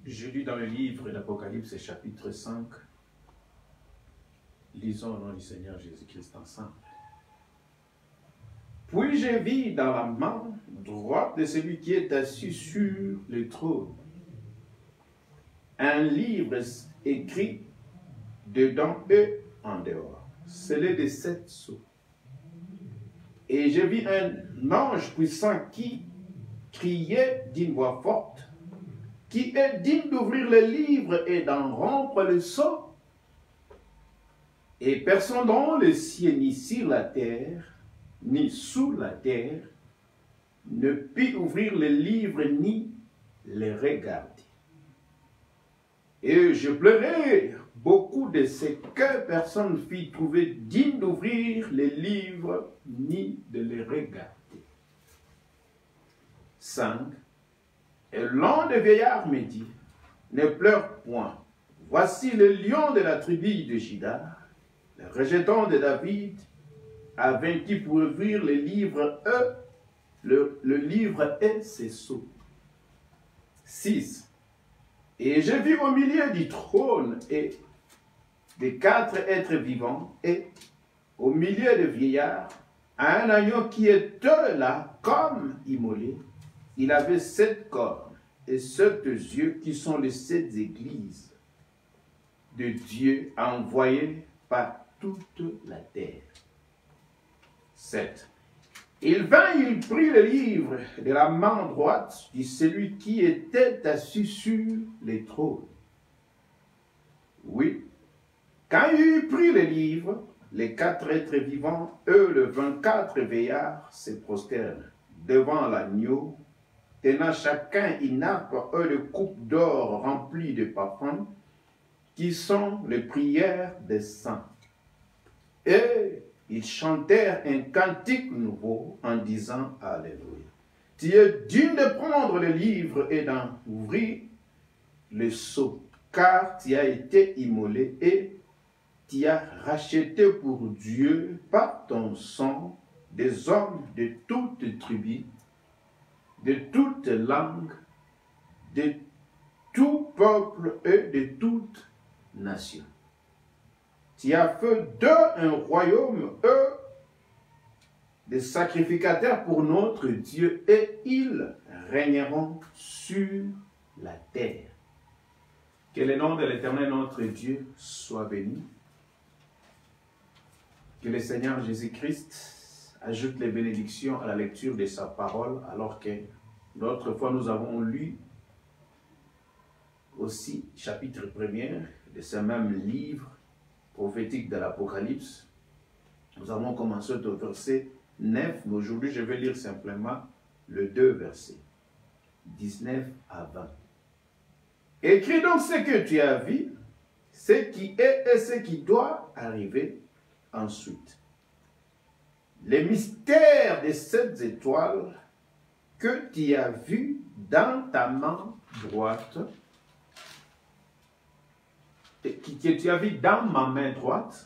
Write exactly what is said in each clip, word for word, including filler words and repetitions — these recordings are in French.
Je lis dans le livre d'Apocalypse, chapitre cinq. Lisons au nom du Seigneur Jésus-Christ ensemble. Puis je vis dans la main droite de celui qui est assis sur le trône un livre écrit dedans et en dehors, scellé de sept sceaux. Et je vis un ange puissant qui criait d'une voix forte, qui est digne d'ouvrir le livre et d'en rompre le sceau. Et personne dans le ciel, ni sur la terre, ni sous la terre, ne put ouvrir le livre ni le regarder. Et je pleurais beaucoup de ce que personne fit trouver digne d'ouvrir les livres ni de les regarder. cinq. Et l'un des vieillards me dit, ne pleure point. Voici le lion de la tribu de Juda, le rejeton de David, a vaincu pour ouvrir le livre E, le, le livre et ses sceaux. six. Et je vis au milieu du trône et des quatre êtres vivants, et au milieu des vieillards, un agneau qui était là comme immolé. Il avait sept cornes et sept yeux qui sont les sept églises de Dieu envoyées par toute la terre. sept. Il vint, il prit le livre de la main droite de celui qui était assis sur le trône. Oui, quand il eut pris le livre, les quatre êtres vivants, eux, le vingt-quatre veillards, se prosternent devant l'agneau, tenant chacun une nappe, eux, de coupe d'or remplie de parfums, qui sont les prières des saints. Et ils chantèrent un cantique nouveau en disant Alléluia. Tu es digne de prendre le livre et d'en ouvrir le sceau, car tu as été immolé et tu as racheté pour Dieu par ton sang des hommes de toutes tribus, de toutes langues, de tout peuple et de toute nation. Tu as fait d'eux un royaume, eux, des sacrificateurs pour notre Dieu, et ils régneront sur la terre. Que le nom de l'Éternel notre Dieu soit béni. Que le Seigneur Jésus-Christ ajoute les bénédictions à la lecture de sa parole, alors que l'autre fois nous avons lu aussi chapitre premier de ce même livre prophétique de l'Apocalypse. Nous avons commencé au verset neuf, mais aujourd'hui je vais lire simplement le deux versets, dix-neuf à vingt. Écris donc ce que tu as vu, ce qui est et ce qui doit arriver ensuite. Les mystères des sept étoiles que tu as vus dans ta main droite, que tu as vu dans ma main droite,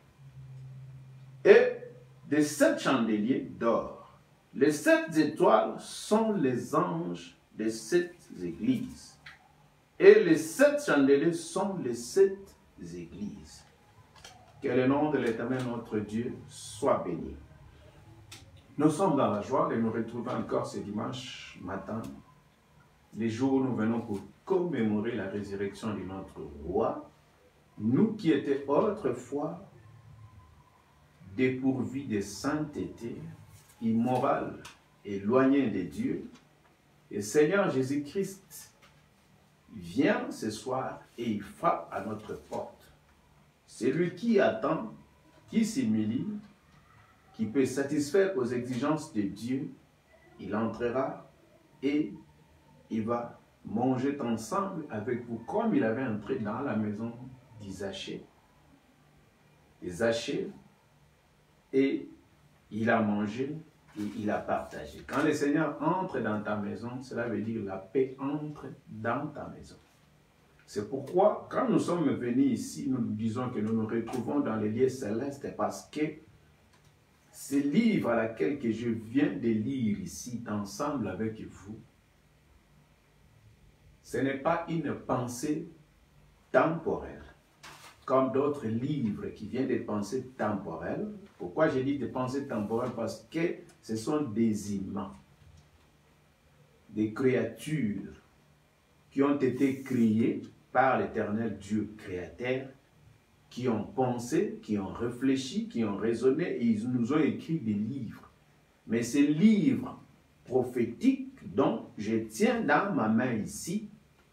et des sept chandeliers d'or. Les sept étoiles sont les anges des sept églises, et les sept chandeliers sont les sept églises. Que le nom de l'Éternel notre Dieu soit béni. Nous sommes dans la joie de nous retrouver encore ce dimanche matin, les jours où nous venons pour commémorer la résurrection de notre roi, nous qui étions autrefois dépourvus de sainteté, immorales, éloignés de Dieu. Et Seigneur Jésus-Christ vient ce soir et il frappe à notre porte. Celui qui attend, qui s'humilie, qui peut satisfaire aux exigences de Dieu, il entrera et il va manger ensemble avec vous comme il avait entré dans la maison d'Isachée. Isachée, et il a mangé et il a partagé. Quand le Seigneur entre dans ta maison, cela veut dire la paix entre dans ta maison. C'est pourquoi, quand nous sommes venus ici, nous nous disons que nous nous retrouvons dans les lieux célestes parce que ce livre à laquelle que je viens de lire ici, ensemble avec vous, ce n'est pas une pensée temporelle, comme d'autres livres qui viennent des pensées temporelles. Pourquoi j'ai dit des pensées temporelles? Parce que ce sont des humains, des créatures qui ont été créées par l'Éternel Dieu créateur, qui ont pensé, qui ont réfléchi, qui ont raisonné, et ils nous ont écrit des livres. Mais ces livres prophétiques dont je tiens dans ma main ici,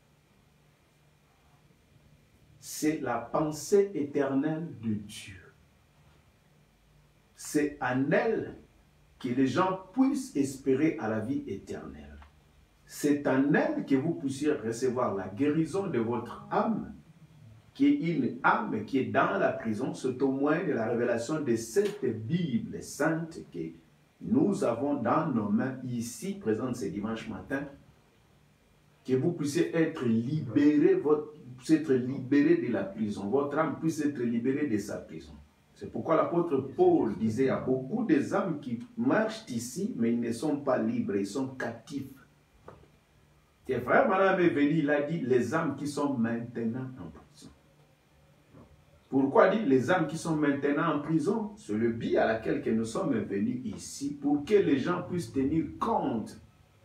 c'est la pensée éternelle de Dieu. C'est en elle que les gens puissent espérer à la vie éternelle. C'est en elle que vous puissiez recevoir la guérison de votre âme, qui est une âme qui est dans la prison. C'est au moins de la révélation de cette Bible sainte que nous avons dans nos mains ici, présente ce dimanche matin, que vous puissiez être libéré, votre, être libéré de la prison, votre âme puisse être libérée de sa prison. C'est pourquoi l'apôtre Paul disait, il y a beaucoup des âmes qui marchent ici, mais ils ne sont pas libres, ils sont captifs. Et frère Branham est venu, il a dit, les âmes qui sont maintenant en prison. Pourquoi dit les âmes qui sont maintenant en prison? C'est le but à laquelle que nous sommes venus ici, pour que les gens puissent tenir compte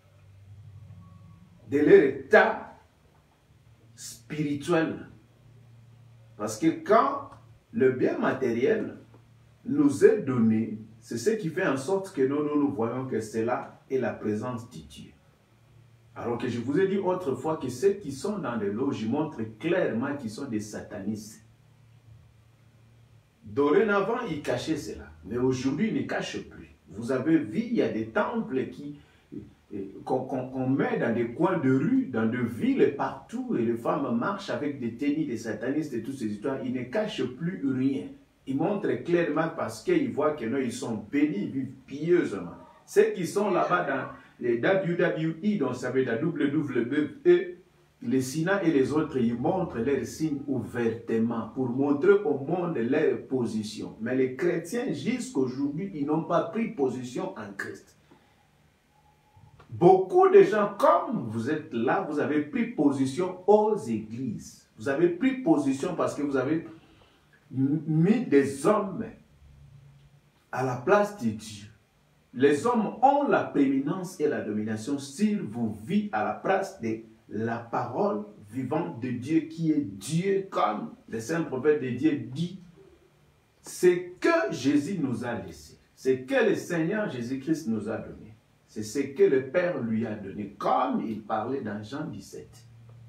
de leur état spirituel. Parce que quand le bien matériel nous est donné, c'est ce qui fait en sorte que nous, nous, nous voyons que cela est la présence de Dieu. Alors que je vous ai dit autrefois que ceux qui sont dans les loges montrent clairement qu'ils sont des satanistes. Dorénavant, ils cachaient cela. Mais aujourd'hui, ils ne cachent plus. Vous avez vu, il y a des temples qui qu'on qu'on met dans des coins de rue, dans des villes partout, et les femmes marchent avec des tenues des satanistes et toutes ces histoires. Ils ne cachent plus rien. Ils montrent clairement parce qu'ils voient que non, ils sont bénis, ils vivent pieusement. Ceux qui sont là-bas dans les W W E, donc ça veut dire W W E, les Sina et les autres, ils montrent leurs signes ouvertement pour montrer au monde leur position. Mais les chrétiens, jusqu'aujourd'hui, ils n'ont pas pris position en Christ. Beaucoup de gens, comme vous êtes là, vous avez pris position aux églises. Vous avez pris position parce que vous avez mis des hommes à la place de Dieu. Les hommes ont la prééminence et la domination sur vos vies à la place de la parole vivante de Dieu qui est Dieu, comme le saint prophète de Dieu dit. C'est que Jésus nous a laissé. C'est que le Seigneur Jésus-Christ nous a donné. C'est ce que le Père lui a donné, comme il parlait dans Jean dix-sept.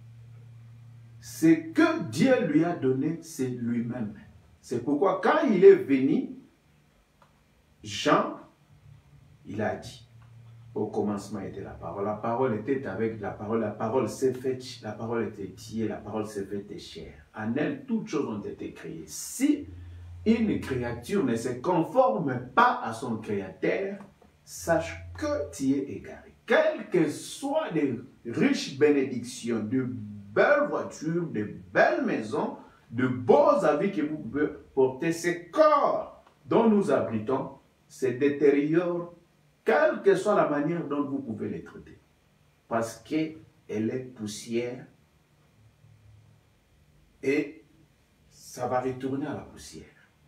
Ce que Dieu lui a donné, c'est lui-même. C'est pourquoi quand il est venu, Jean, il a dit, au commencement était la parole. La parole était avec la parole. La parole s'est faite, la parole était tiée, la parole s'est faite chair. En elle, toutes choses ont été créées. Si une créature ne se conforme pas à son créateur, sache que tu es égaré. Quelles que soient les riches bénédictions, de belles voitures, de belles maisons, de beaux habits que vous pouvez porter, ces corps dont nous abritons se détériorent, quelle que soit la manière dont vous pouvez les traiter. Parce qu'elle est poussière et ça va retourner à la poussière.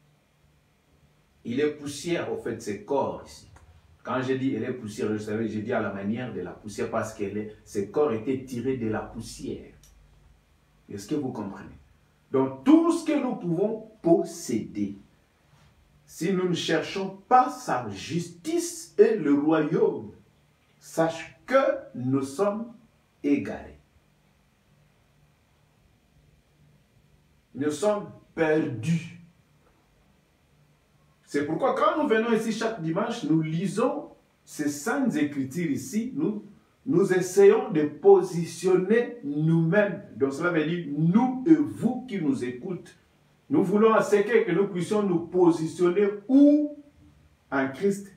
Il est poussière, au fait, ces corps ici. Quand je dis elle est poussière, je savais, je dis à la manière de la poussière parce que ces corps étaient tirés de la poussière. Est-ce que vous comprenez? Donc tout ce que nous pouvons posséder, si nous ne cherchons pas sa justice et le royaume, sache que nous sommes égarés. Nous sommes perdus. C'est pourquoi quand nous venons ici chaque dimanche, nous lisons ces saintes écritures ici, nous, nous essayons de positionner nous-mêmes. Donc cela veut dire nous et vous qui nous écoutez. Nous voulons à ce que nous puissions nous positionner où? En Christ.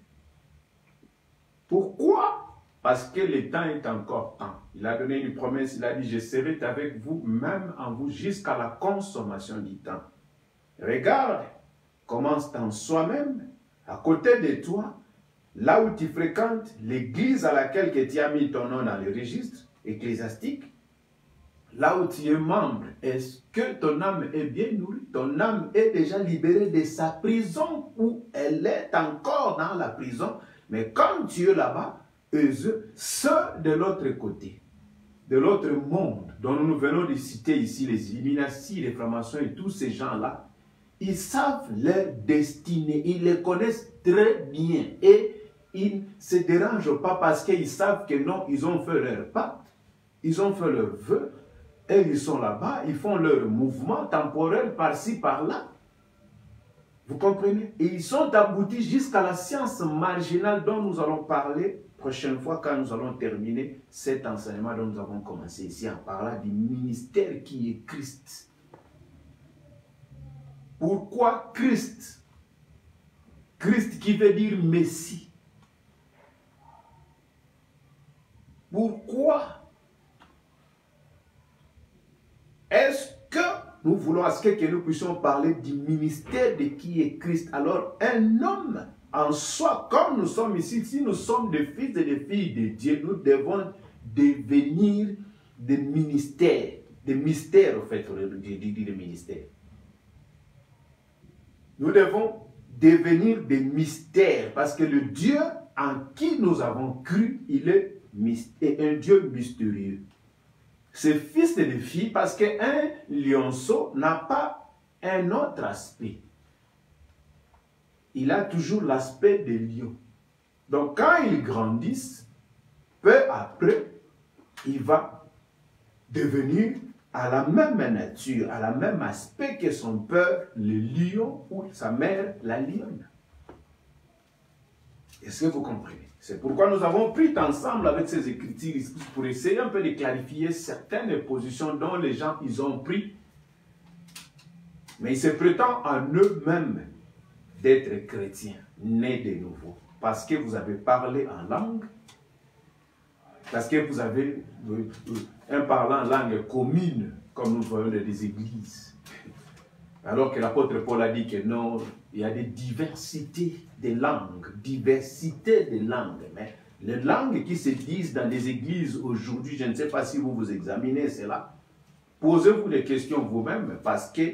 Pourquoi? Parce que le temps est encore temps. Il a donné une promesse, il a dit, je serai avec vous, même en vous, jusqu'à la consommation du temps. Regarde. Commence en soi-même, à côté de toi, là où tu fréquentes, l'église à laquelle que tu as mis ton nom dans le registre ecclésiastique, là où tu es membre, est-ce que ton âme est bien nourrie? Ton âme est déjà libérée de sa prison ou elle est encore dans la prison? Mais comme tu es là-bas, eux, ceux de l'autre côté, de l'autre monde, dont nous venons de citer ici, les Illuminati, les francs-maçons et tous ces gens-là, ils savent leur destinée, ils les connaissent très bien et ils ne se dérangent pas parce qu'ils savent que non, ils ont fait leur pacte, ils ont fait leur vœu, et ils sont là-bas, ils font leur mouvement temporel par-ci, par-là. Vous comprenez? Et ils sont aboutis jusqu'à la science marginale dont nous allons parler prochaine fois quand nous allons terminer cet enseignement dont nous avons commencé ici en parlant du ministère qui est Christ. Pourquoi Christ? Christ qui veut dire Messie. Pourquoi est-ce que nous voulons à ce que nous puissions parler du ministère de qui est Christ? Alors, un homme en soi, comme nous sommes ici, si nous sommes des fils et des filles de Dieu, nous devons devenir des ministères, des mystères, en fait, des ministères. Nous devons devenir des mystères, parce que le Dieu en qui nous avons cru, il est un Dieu mystérieux. C'est fils et filles, parce qu'un lionceau n'a pas un autre aspect. Il a toujours l'aspect des lions. Donc quand ils grandissent, peu après, il va devenir à la même nature, à la même aspect que son père, le lion, ou sa mère, la lionne. Est-ce que vous comprenez? C'est pourquoi nous avons pris ensemble avec ces écritures pour essayer un peu de clarifier certaines positions dont les gens ils ont pris. Mais ils se prétendent en eux-mêmes d'être chrétiens, nés de nouveau. Parce que vous avez parlé en langue, parce que vous avez un parlant en langue commune, comme nous voyons dans des églises. Alors que l'apôtre Paul a dit que non, il y a des diversités de langues, diversité de langues. Mais les langues qui se disent dans des églises aujourd'hui, je ne sais pas si vous vous examinez cela, posez-vous des questions vous-même parce que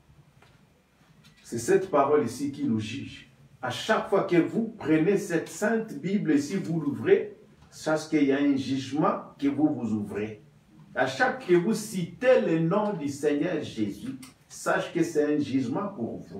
c'est cette parole ici qui nous juge. À chaque fois que vous prenez cette sainte Bible ici, vous l'ouvrez, sachez qu'il y a un jugement que vous vous ouvrez. À chaque fois que vous citez le nom du Seigneur Jésus, sachez que c'est un jugement pour vous.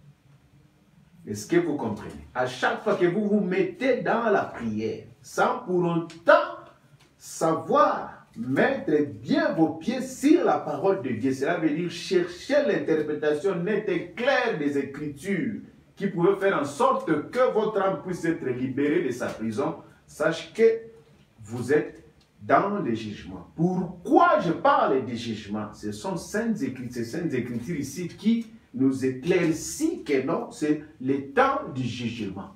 Est-ce que vous comprenez? À chaque fois que vous vous mettez dans la prière, sans pour autant savoir mettre bien vos pieds sur la parole de Dieu, cela veut dire chercher l'interprétation nette et claire des Écritures qui pouvait faire en sorte que votre âme puisse être libérée de sa prison, sachez que vous êtes dans le jugement. Pourquoi je parle de jugement? Ce sont saintes écritures, ces saintes écritures ici qui nous éclaircissent que non, c'est le temps du jugement.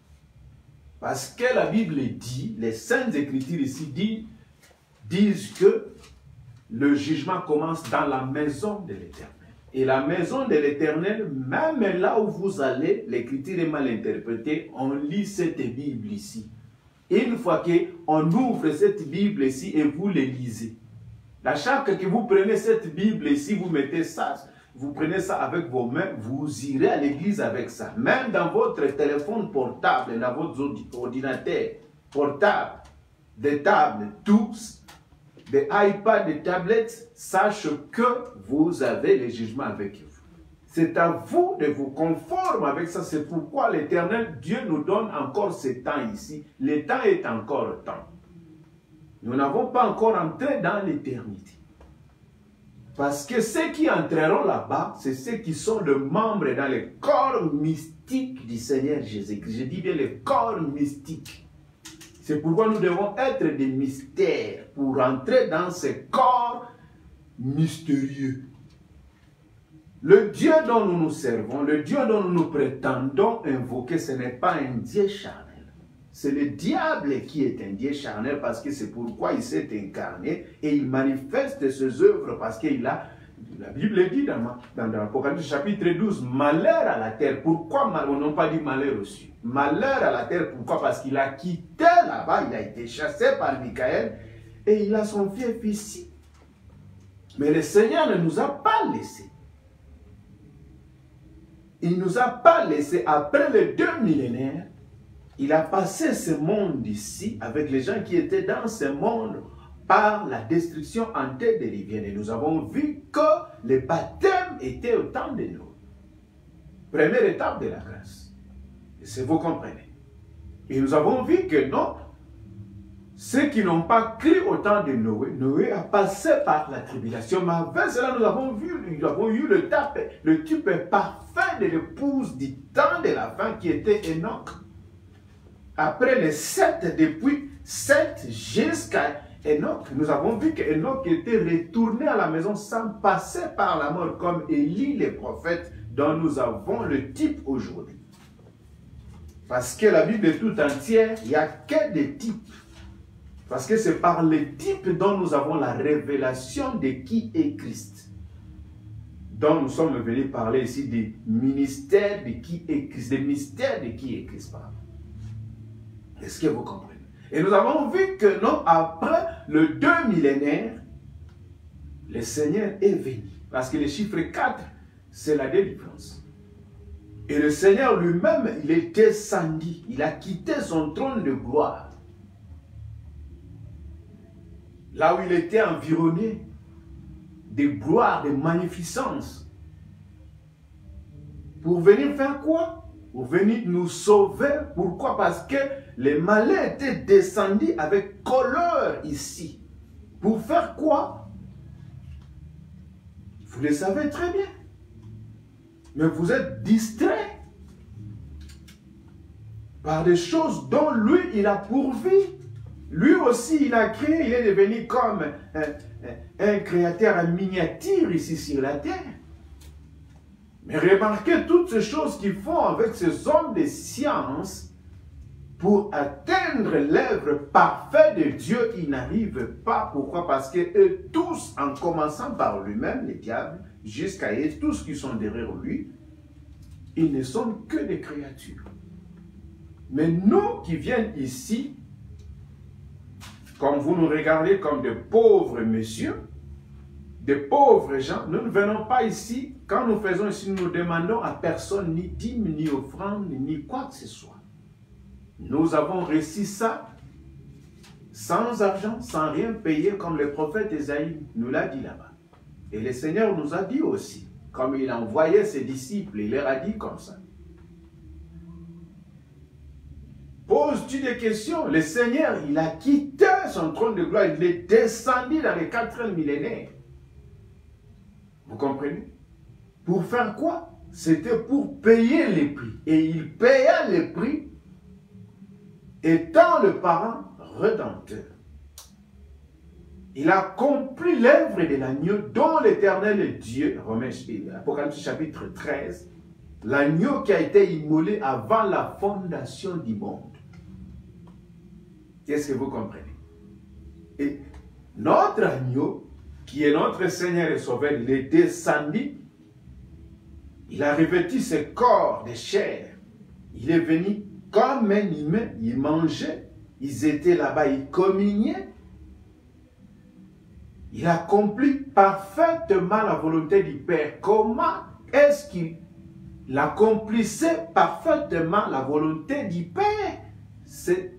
Parce que la Bible dit, les saintes écritures ici disent, disent que le jugement commence dans la maison de l'Éternel. Et la maison de l'Éternel, même là où vous allez, l'écriture est mal interprétée, on lit cette Bible ici. Une fois qu'on ouvre cette Bible ici et vous les lisez, à chaque fois que vous prenez cette Bible ici, vous mettez ça, vous prenez ça avec vos mains, vous irez à l'église avec ça. Même dans votre téléphone portable, dans votre ordinateur portable, des tables, tous, des iPads, des tablettes, sachez que vous avez le jugement avec vous. C'est à vous de vous conformer avec ça. C'est pourquoi l'Éternel, Dieu nous donne encore ce temps ici. Le temps est encore temps. Nous n'avons pas encore entré dans l'éternité. Parce que ceux qui entreront là-bas, c'est ceux qui sont de membres dans le corps mystique du Seigneur Jésus-Christ. Je dis bien le corps mystique. C'est pourquoi nous devons être des mystères pour entrer dans ce corps mystérieux. Le Dieu dont nous nous servons, le Dieu dont nous nous prétendons invoquer, ce n'est pas un Dieu charnel. C'est le diable qui est un Dieu charnel parce que c'est pourquoi il s'est incarné et il manifeste ses œuvres parce qu'il a, la Bible dit dans, dans, dans l'Apocalypse chapitre douze, malheur à la terre. Pourquoi on n'a pas dit malheur au-dessus? Malheur à la terre, pourquoi? Parce qu'il a quitté là-bas, il a été chassé par Michael et il a son fief ici. Mais le Seigneur ne nous a pas laissés. Il ne nous a pas laissés. Après les deux millénaires, il a passé ce monde ici avec les gens qui étaient dans ce monde par la destruction antédiluvienne. Et nous avons vu que le baptême était au temps de nous. Première étape de la grâce. Et c'est vous comprenez. Et nous avons vu que non, ceux qui n'ont pas cru au temps de Noé, Noé a passé par la tribulation. Mais avec cela, nous avons vu, nous avons eu le type, le type parfait de l'épouse du temps de la fin qui était Enoch. Après les sept, depuis sept jusqu'à Enoch, nous avons vu qu'Enoch était retourné à la maison sans passer par la mort, comme Élie, les prophètes, dont nous avons le type aujourd'hui. Parce que la Bible est tout entière, il n'y a que des types. Parce que c'est par les types dont nous avons la révélation de qui est Christ. Donc nous sommes venus parler ici des ministères de qui est Christ, des mystères de qui est Christ. Est-ce que vous comprenez? Et nous avons vu que non, après le deux millénaire, le Seigneur est venu. Parce que le chiffre quatre, c'est la délivrance. Et le Seigneur lui-même, il est descendu. Il a quitté son trône de gloire. Là où il était environné de gloire, de magnificence. Pour venir faire quoi? Pour venir nous sauver. Pourquoi? Parce que les malins étaient descendus avec colère ici. Pour faire quoi? Vous le savez très bien. Mais vous êtes distrait par des choses dont lui, il a pourvu. Lui aussi, il a créé, il est devenu comme un, un, un créateur en miniature ici sur la terre. Mais remarquez toutes ces choses qu'ils font avec ces hommes de science pour atteindre l'œuvre parfaite de Dieu, ils n'arrivent pas. Pourquoi? Parce que eux tous, en commençant par lui-même, les diables, jusqu'à eux, tous qui sont derrière lui, ils ne sont que des créatures. Mais nous qui viennent ici, comme vous nous regardez comme de pauvres messieurs, de pauvres gens, nous ne venons pas ici, quand nous faisons ici, nous ne demandons à personne ni dîme, ni offrande, ni quoi que ce soit. Nous avons reçu ça sans argent, sans rien payer, comme le prophète Ésaïe nous l'a dit là-bas. Et le Seigneur nous a dit aussi, comme il a envoyé ses disciples, il leur a dit comme ça. Poses-tu des questions? Le Seigneur, il a quitté son trône de gloire, il est descendu dans les quatrième millénaire. Vous comprenez? Pour faire quoi? C'était pour payer les prix. Et il paya les prix étant le parent rédempteur. Il a accompli l'œuvre de l'agneau dont l'Éternel Dieu, Romains, Apocalypse chapitre treize, l'agneau qui a été immolé avant la fondation du monde. Qu'est-ce que vous comprenez? Et notre agneau, qui est notre Seigneur et Sauveur, il est descendu, il a revêtu ce corps de chair, il est venu comme un humain, il mangeait, ils étaient là-bas, ils communiaient. Il accomplit parfaitement la volonté du Père. Comment est-ce qu'il accomplissait parfaitement la volonté du Père? C'est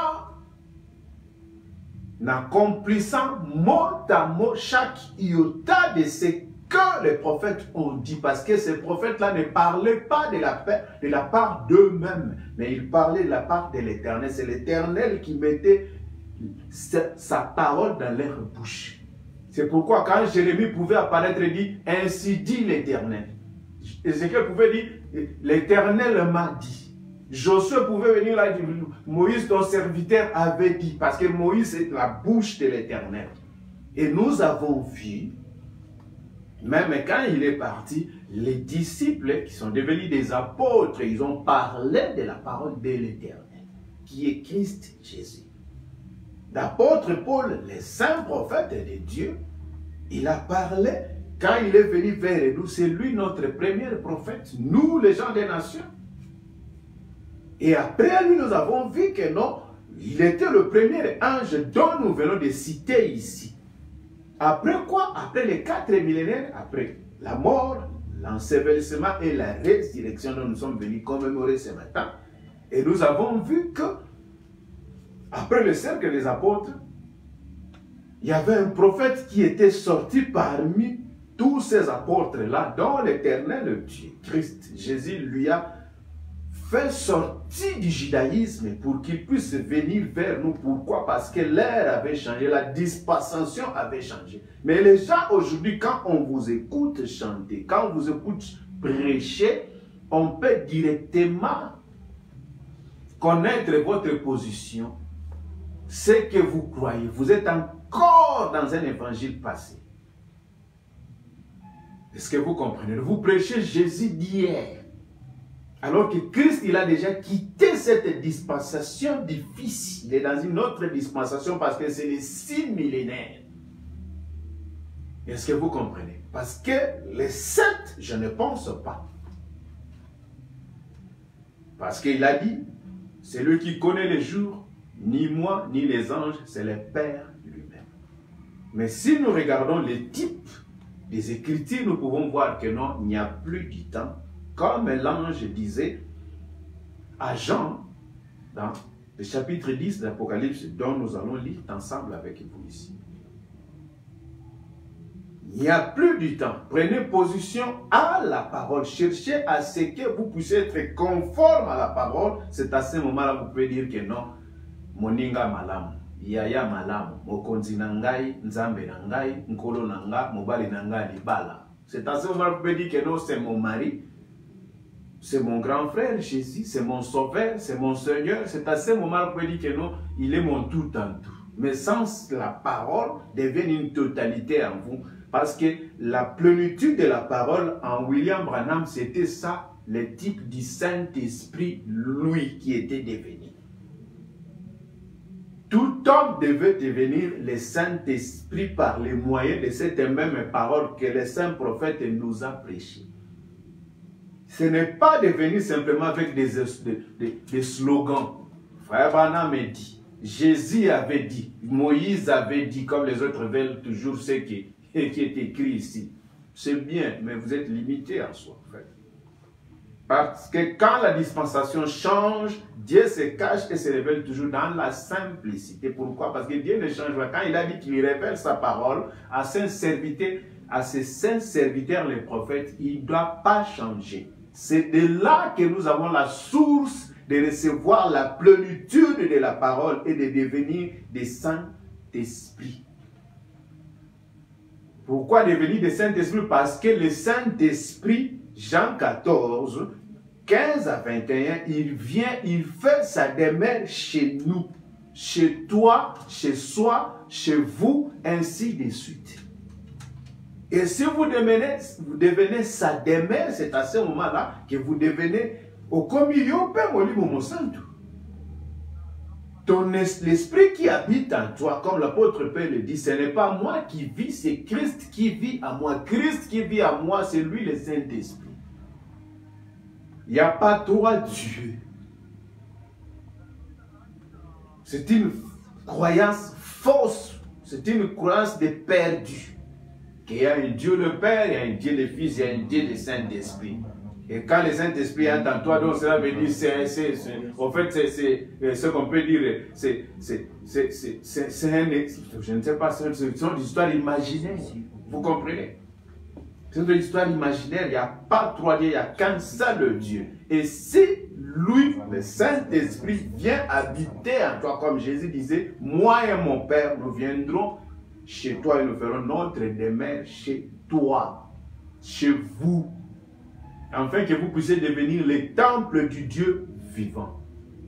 en accomplissant mot à mot chaque iota de ce que les prophètes ont dit. Parce que ces prophètes-là ne parlaient pas de la, de la part d'eux-mêmes, mais ils parlaient de la part de l'Éternel. C'est l'Éternel qui mettait sa, sa parole dans leur bouche. C'est pourquoi quand Jérémie pouvait apparaître et dire « Ainsi dit l'Éternel », Ézéchiel pouvait dire « L'Éternel m'a dit ». Josué pouvait venir là et dire « Moïse, ton serviteur, avait dit », parce que Moïse est la bouche de l'Éternel. Et nous avons vu, même quand il est parti, les disciples qui sont devenus des apôtres, ils ont parlé de la parole de l'Éternel, qui est Christ Jésus. L'apôtre Paul, le saint prophète de Dieu, il a parlé, quand il est venu vers nous, c'est lui notre premier prophète, nous les gens des nations. Et après lui, nous avons vu que non, il était le premier ange dont nous venons de citer ici. Après quoi? Après les quatre millénaires, après la mort, l'ensevelissement et la résurrection dont nous sommes venus commémorer ce matin. Et nous avons vu que, après le cercle des apôtres, il y avait un prophète qui était sorti parmi tous ces apôtres-là, dont l'Éternel Dieu, Christ, Jésus, lui a fait sortir du judaïsme pour qu'il puisse venir vers nous. Pourquoi? Parce que l'ère avait changé, la dispensation avait changé. Mais les gens aujourd'hui, quand on vous écoute chanter, quand on vous écoute prêcher, on peut directement connaître votre position, ce que vous croyez. Vous êtes encore dans un évangile passé. Est-ce que vous comprenez? Vous prêchez Jésus d'hier. Alors que Christ, il a déjà quitté cette dispensation difficile. Il est dans une autre dispensation parce que c'est les six millénaires. Est-ce que vous comprenez? Parce que les sept, je ne pense pas. Parce qu'il a dit, c'est lui qui connaît les jours, ni moi, ni les anges, c'est le Père lui-même. Mais si nous regardons les types des Écritures, nous pouvons voir que non, il n'y a plus du temps. Comme l'ange disait à Jean, dans le chapitre dix de l'Apocalypse, dont nous allons lire ensemble avec vous ici. Il n'y a plus du temps. Prenez position à la parole. Cherchez à ce que vous puissiez être conforme à la parole. C'est à ce moment-là que vous pouvez dire que non, moninga malam, yaya malam, mokonzi nangai, nzambe nangai, nkolo nanga, mobali nanga libala. C'est à ce moment-là que vous pouvez dire que non, c'est mon mari, c'est mon grand frère Jésus, c'est mon sauveur, c'est mon Seigneur. C'est à ce moment-là que vous pouvez dire que non, il est mon tout en tout. Mais sans la parole devient une totalité en vous. Parce que la plénitude de la parole en William Branham, c'était ça, le type du Saint-Esprit, lui, qui était devenu. Tout homme devait devenir le Saint-Esprit par les moyens de cette même parole que le Saint Prophète nous a prêché. Ce n'est pas devenu simplement avec des, des, des slogans. Frère Branham a dit, Jésus avait dit, Moïse avait dit, comme les autres veulent toujours ce qui, qui est écrit ici. C'est bien, mais vous êtes limité en soi, en fait. Parce que quand la dispensation change, Dieu se cache et se révèle toujours dans la simplicité. Pourquoi? Parce que Dieu ne change pas. Quand il a dit qu'il révèle sa parole à ses serviteurs, à ses saints serviteurs, les prophètes, il ne doit pas changer. C'est de là que nous avons la source de recevoir la plénitude de la parole et de devenir des Saint-Esprit. Pourquoi devenir des Saint-Esprit? Parce que le Saint-Esprit, Jean quatorze, quinze à vingt et un, il vient, il fait sa demeure chez nous, chez toi, chez soi, chez vous, ainsi de suite. Et si vous devenez, vous devenez sa demeure, c'est à ce moment-là que vous devenez au communion Père Molimo Santo. Ton l'esprit qui habite en toi, comme l'apôtre Paul le dit, ce n'est pas moi qui vis, c'est Christ qui vit à moi. Christ qui vit à moi, c'est lui le Saint-Esprit. Il n'y a pas trois dieux. C'est une croyance fausse. C'est une croyance de perdu. Qu'il y a un Dieu le Père, il y a un Dieu le Fils, il y a un Dieu le Saint-Esprit. Et quand le Saint-Esprit est en toi, donc cela veut dire, c'est, en fait, c'est ce qu'on peut dire, c'est un, je ne sais pas, ce sont des histoires imaginaires. Vous comprenez? C'est une histoire imaginaire, il n'y a pas trois dieux, il n'y a qu'un seul Dieu. Et si lui, le Saint-Esprit, vient habiter en toi, comme Jésus disait, moi et mon Père, nous viendrons chez toi et nous ferons notre demeure chez toi, chez vous, afin que vous puissiez devenir le temple du Dieu vivant.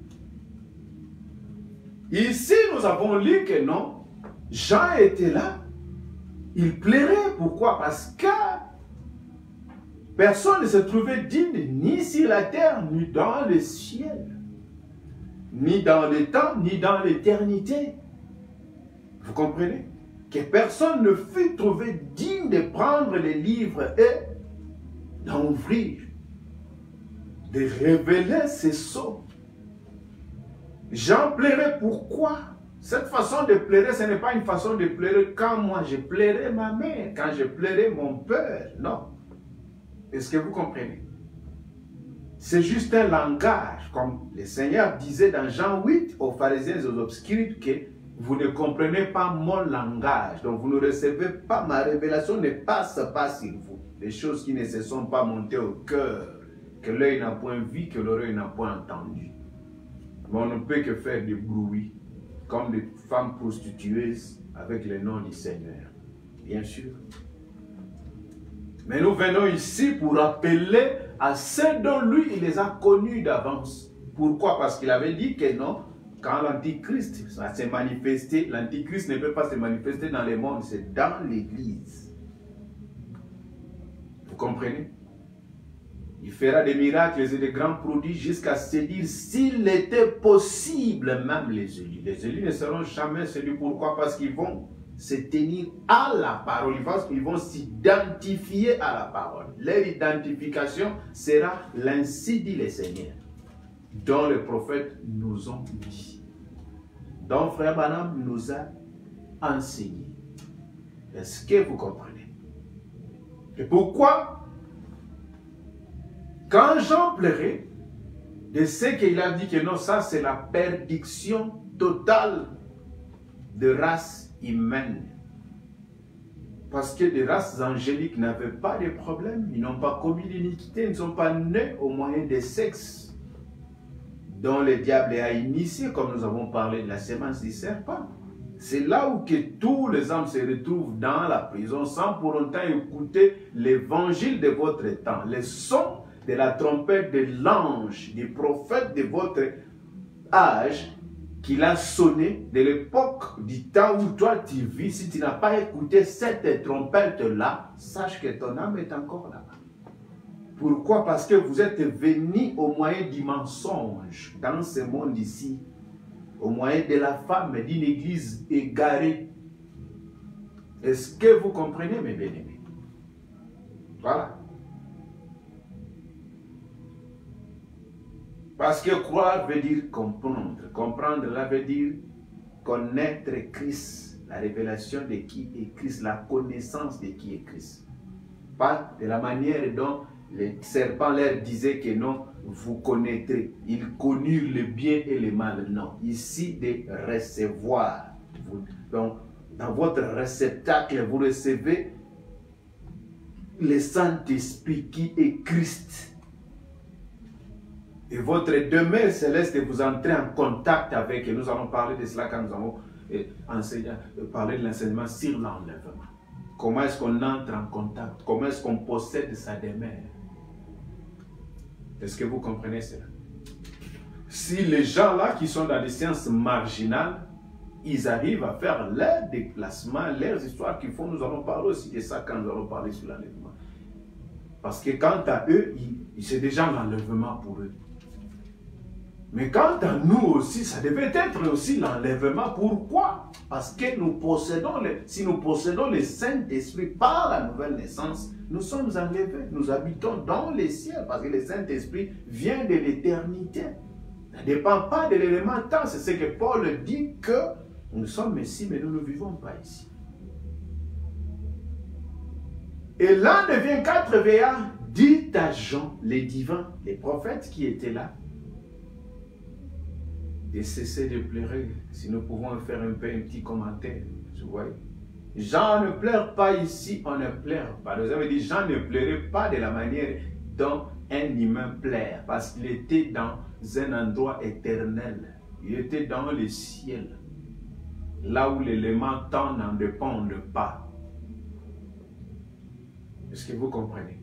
Ici, nous avons lu que non, Jean était là, il plairait. Pourquoi? Parce que personne ne se trouvait digne, ni sur la terre, ni dans le ciel, ni dans le temps, ni dans l'éternité. Vous comprenez? Que personne ne fut trouvé digne de prendre les livres et d'ouvrir, de révéler ses sceaux. Jean plairait. Pourquoi? Cette façon de pleurer, ce n'est pas une façon de pleurer quand moi je pleurais ma mère, quand je pleurais mon père. Non. Est-ce que vous comprenez? C'est juste un langage, comme le Seigneur disait dans Jean huit aux pharisiens et aux obscurs, que vous ne comprenez pas mon langage, donc vous ne recevez pas, ma révélation ne passe pas sur vous. Les choses qui ne se sont pas montées au cœur, que l'œil n'a point vu, que l'oreille n'a point entendu. Mais on ne peut que faire du bruit, comme des femmes prostituées avec le nom du Seigneur, bien sûr. Mais nous venons ici pour appeler à ceux dont lui, il les a connus d'avance. Pourquoi? Parce qu'il avait dit que non, quand l'Antichrist s'est manifesté, l'Antichrist ne peut pas se manifester dans le monde, c'est dans l'Église. Vous comprenez? Il fera des miracles et des grands prodiges jusqu'à se dire s'il était possible même les élus. Les élus ne seront jamais séduits. Pourquoi? Parce qu'ils vont se tenir à la parole. Ils vont s'identifier à la parole. Leur identification sera l'ainsi dit le Seigneur, dont les prophètes nous ont dit, dont Frère Branham nous a enseigné. Est-ce que vous comprenez? Et pourquoi? Quand Jean pleurait de ce qu'il a dit que non, ça c'est la perdition totale de race humaine. Parce que des races angéliques n'avaient pas de problème, ils n'ont pas commis l'iniquité, ils ne sont pas nés au moyen des sexes dont le diable a initié, comme nous avons parlé de la sémence du serpent. C'est là où que tous les hommes se retrouvent dans la prison sans pour autant écouter l'évangile de votre temps, les sons de la trompette de l'ange, du prophète de votre âge, qu'il a sonné de l'époque du temps où toi tu vis. Si tu n'as pas écouté cette trompette-là, sache que ton âme est encore là-bas. Pourquoi? Parce que vous êtes venus au moyen du mensonge dans ce monde ici, au moyen de la femme d'une église égarée. Est-ce que vous comprenez, mes bien-aimés? Voilà. Parce que croire veut dire comprendre. Comprendre, là, veut dire connaître Christ, la révélation de qui est Christ, la connaissance de qui est Christ. Pas de la manière dont les serpents leur disaient que non, vous connaîtrez. Ils connurent le bien et le mal. Non, ici, de recevoir. Vous, donc, dans votre réceptacle, vous recevez le Saint-Esprit qui est Christ. Et votre demeure céleste, vous entrez en contact avec, et nous allons parler de cela quand nous allons eh, enseigner, parler de l'enseignement sur l'enlèvement. Comment est-ce qu'on entre en contact? Comment est-ce qu'on possède sa demeure? Est-ce que vous comprenez cela? Si les gens-là qui sont dans des sciences marginales, ils arrivent à faire leurs déplacements, leurs histoires qu'ils font, nous allons parler aussi de ça quand nous allons parler sur l'enlèvement. Parce que quant à eux, c'est déjà l'enlèvement pour eux. Mais quant à nous aussi, ça devait être aussi l'enlèvement. Pourquoi? Parce que nous possédons, le, si nous possédons le Saint-Esprit par la nouvelle naissance, nous sommes enlevés. Nous habitons dans les cieux parce que le Saint-Esprit vient de l'éternité. Ça ne dépend pas de l'élément temps. C'est ce que Paul dit que nous sommes ici, mais nous ne vivons pas ici. Et l'an devient quatre veillards, dit à Jean, les divins, les prophètes qui étaient là, de cesser de pleurer. Si nous pouvons faire un peu un petit commentaire, vous voyez. Jean ne pleure pas ici, on ne pleure pas. Nous avons dit, Jean ne pleurait pas de la manière dont un humain pleure, parce qu'il était dans un endroit éternel. Il était dans le ciel, là où l'élément temps n'en dépend pas. Est-ce que vous comprenez?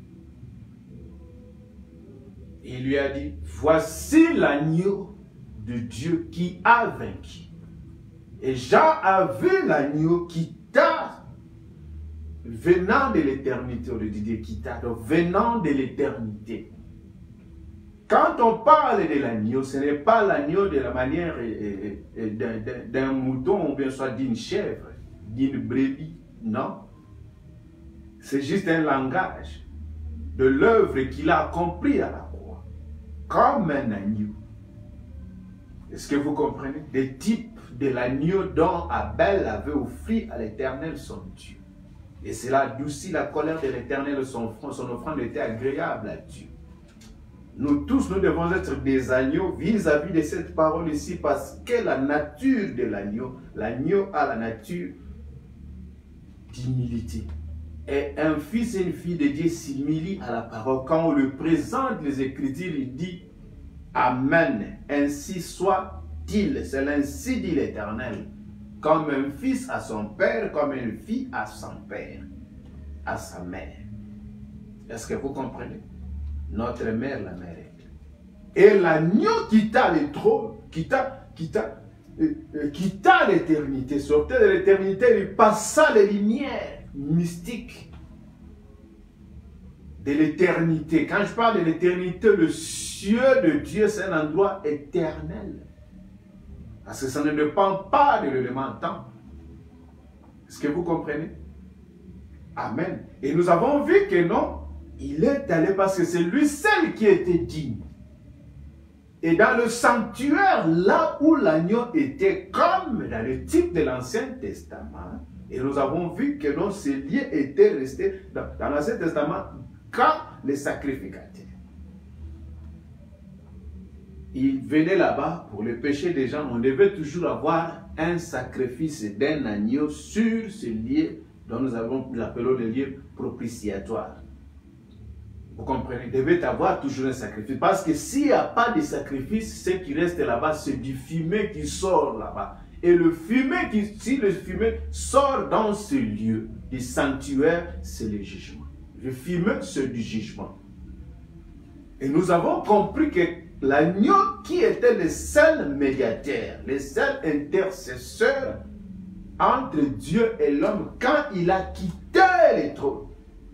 Il lui a dit, voici l'agneau de Dieu qui a vaincu. Et Jean a vu l'agneau qui t'a, venant de l'éternité, on le dit qui t'a, donc venant de l'éternité. Quand on parle de l'agneau, ce n'est pas l'agneau de la manière d'un mouton ou bien soit d'une chèvre, d'une brebis, non. C'est juste un langage de l'œuvre qu'il a accomplie à la croix, comme un agneau. Est-ce que vous comprenez? Des types de l'agneau dont Abel avait offert à l'Éternel son Dieu. Et cela adoucit la colère de l'Éternel, son, son offrande était agréable à Dieu. Nous tous, nous devons être des agneaux vis-à-vis de cette parole ici, parce que la nature de l'agneau, l'agneau a la nature d'humilité. Et un fils et une fille de Dieu s'humilient à la parole. Quand on le présente les Écritures, il dit Amen, ainsi soit-il. C'est ainsi dit l'Éternel. Comme un fils à son père, comme une fille à son père, à sa mère. Est-ce que vous comprenez? Notre mère, la mère est. Et l'agneau quitta le trône, quitta, quitta, euh, euh, quitta l'éternité, sortait de l'éternité, il passa les lumières mystiques de l'éternité. Quand je parle de l'éternité, le cieux de Dieu, c'est un endroit éternel. Parce que ça ne dépend pas de l'élément temps. Est-ce que vous comprenez? Amen. Et nous avons vu que non, il est allé parce que c'est lui seul qui était digne. Et dans le sanctuaire, là où l'agneau était, comme dans le type de l'Ancien Testament, et nous avons vu que non, ces lieux étaient restés dans, dans l'Ancien Testament quand les sacrificateurs. Ils venaient là-bas pour le péché des gens. On devait toujours avoir un sacrifice d'un agneau sur ce lieu dont nous avons, nous appelons le lieu propitiatoire. Vous comprenez? Il devait avoir toujours un sacrifice. Parce que s'il n'y a pas de sacrifice, ce qui reste là-bas, c'est du fumet qui sort là-bas. Et le fumet, qui, si le fumet sort dans ce lieu du sanctuaire, c'est le jugement. Le fumet, c'est du jugement. Et nous avons compris que l'agneau qui était le seul médiateur, le seul intercesseur entre Dieu et l'homme, quand il a quitté les trônes,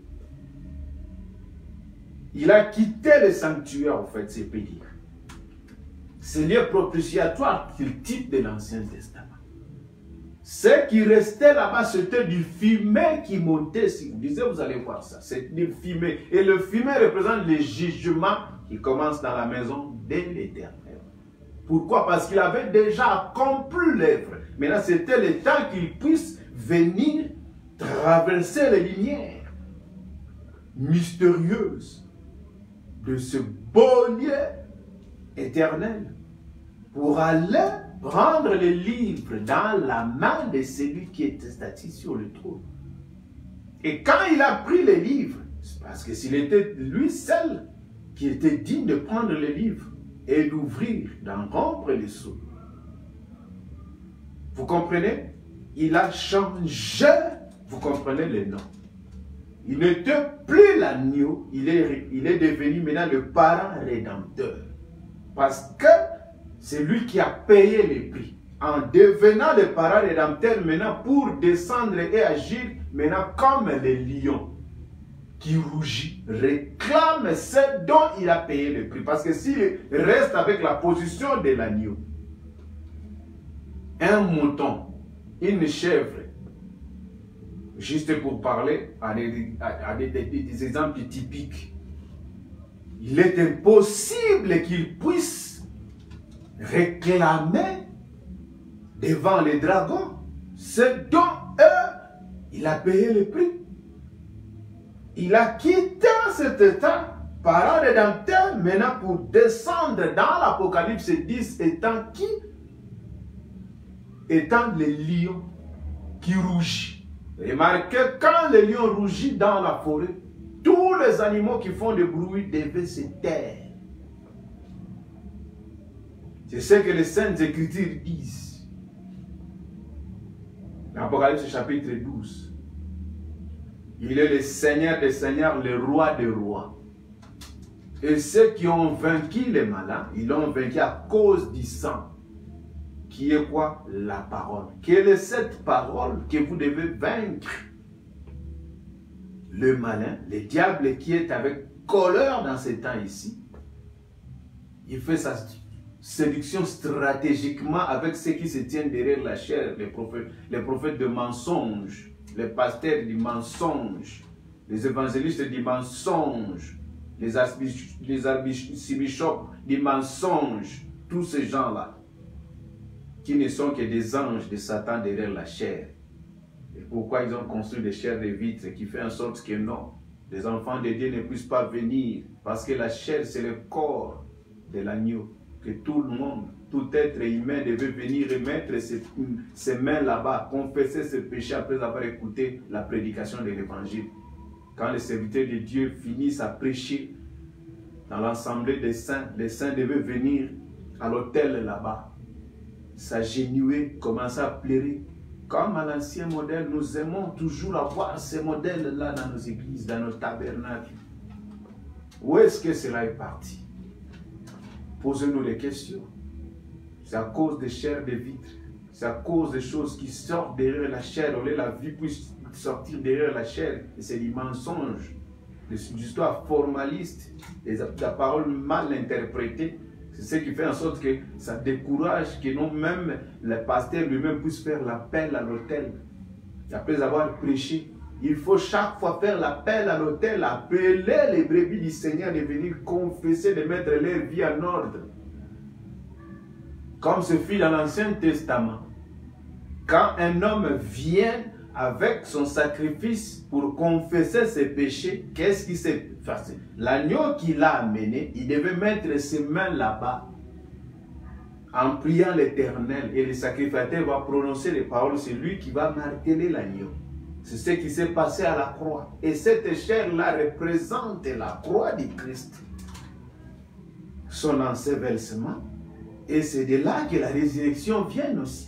il a quitté le sanctuaire, en fait, c'est peut dire. C'est lieu propitiatoire qui est le type de l'Ancien Testament. Ce qui restait là-bas, c'était du fumet qui montait. Si vous disiez, vous allez voir ça. C'est du fumet. Et le fumet représente le jugement qui commence dans la maison de l'Éternel. Pourquoi? Parce qu'il avait déjà accompli l'œuvre. Maintenant, c'était le temps qu'il puisse venir traverser les lumières mystérieuses de ce beau lieu éternel pour aller prendre les livres dans la main de celui qui était assis sur le trône. Et quand il a pris les livres, c'est parce que s'il était lui seul qui était digne de prendre les livres et d'ouvrir, d'en rompre les sceaux. Vous comprenez? Il a changé, vous comprenez le nom. Il n'était plus l'agneau, il est, il est devenu maintenant le parent rédempteur. Parce que c'est lui qui a payé les prix. En devenant le parent rédempteur maintenant pour descendre et agir maintenant comme le lion qui rougit, réclame ce dont il a payé le prix. Parce que s'il reste avec la position de l'agneau, un mouton, une chèvre, juste pour parler à des, à, à des, des, des exemples typiques, il est impossible qu'il puisse réclamer devant les dragons ce dont eux, il a payé le prix. Il a quitté cet état parent rédempteur maintenant pour descendre dans l'Apocalypse dix, étant qui? Étant le lion qui rougit. Remarquez, quand le lion rougit dans la forêt, tous les animaux qui font du bruit devaient se taire. C'est ce que les Saintes Écritures disent. L'Apocalypse chapitre douze. Il est le Seigneur des Seigneurs, le Roi des Rois. Et ceux qui ont vaincu les malins, ils l'ont vaincu à cause du sang. Qui est quoi? La parole. Quelle est cette parole que vous devez vaincre? Le malin, le diable qui est avec colère dans ces temps ici, il fait sa séduction stratégiquement avec ceux qui se tiennent derrière la chair, les prophètes, les prophètes de mensonges, les pasteurs du mensonge, les évangélistes du mensonge, les archbishops du mensonge, tous ces gens-là. qui ne sont que des anges de Satan derrière la chair. Et pourquoi ils ont construit des chairs de vitres qui fait en sorte que non, les enfants de Dieu ne puissent pas venir, parce que la chair c'est le corps de l'agneau, que tout le monde, tout être humain devait venir et mettre ses, ses mains là-bas, confesser ses péchés après avoir écouté la prédication de l'évangile. Quand les serviteurs de Dieu finissent à prêcher dans l'assemblée des saints, les saints devaient venir à l'autel là-bas, s'agenouiller, commencer à pleurer. Comme à l'ancien modèle, nous aimons toujours avoir ces modèles-là dans nos églises, dans nos tabernacles. Où est-ce que cela est parti? Posez-nous des questions. C'est à cause des chairs de vitres. C'est à cause des choses qui sortent derrière la chair. Au lieu la vie puisse sortir derrière la chair. Et c'est du mensonge, des histoires formalistes, des, des paroles mal interprétées. C'est ce qui fait en sorte que ça décourage que non même le pasteur lui-même puisse faire l'appel à l'autel. Après avoir prêché, il faut chaque fois faire l'appel à l'autel, appeler les brebis du Seigneur de venir confesser, de mettre leur vie en ordre. Comme ce fut dans l'Ancien Testament. Quand un homme vient avec son sacrifice pour confesser ses péchés, qu'est-ce qui s'est passé? L'agneau qu'il a amené, il devait mettre ses mains là-bas en priant l'Éternel. Et le sacrificateur va prononcer les paroles, c'est lui qui va marteler l'agneau. C'est ce qui s'est passé à la croix. Et cette chair-là représente la croix du Christ. Son ensevelissement. Et c'est de là que la résurrection vient aussi.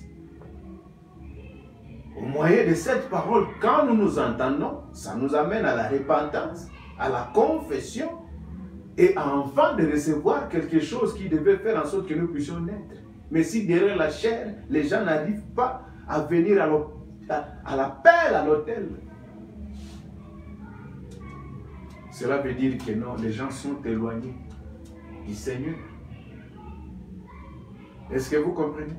Au moyen de cette parole, quand nous nous entendons, ça nous amène à la repentance, à la confession, et enfin de recevoir quelque chose qui devait faire en sorte que nous puissions naître. Mais si derrière la chair, les gens n'arrivent pas à venir à l'appel à l'autel, cela veut dire que non, les gens sont éloignés du Seigneur. Est-ce que vous comprenez?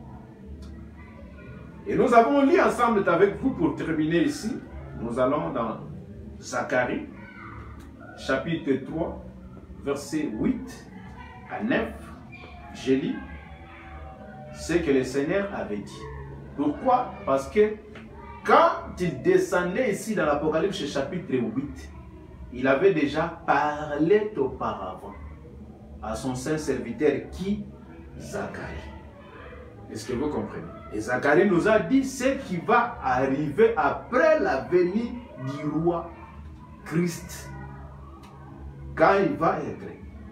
Et nous avons lu ensemble avec vous pour terminer ici. Nous allons dans Zacharie, chapitre trois, versets huit à neuf. Je lis ce que le Seigneur avait dit. Pourquoi? Parce que quand il descendait ici dans l'Apocalypse chapitre huit, il avait déjà parlé auparavant à son saint serviteur qui? Zacharie. Est-ce que vous comprenez? Et Zacharie nous a dit ce qui va arriver après la venue du roi Christ. Quand il va être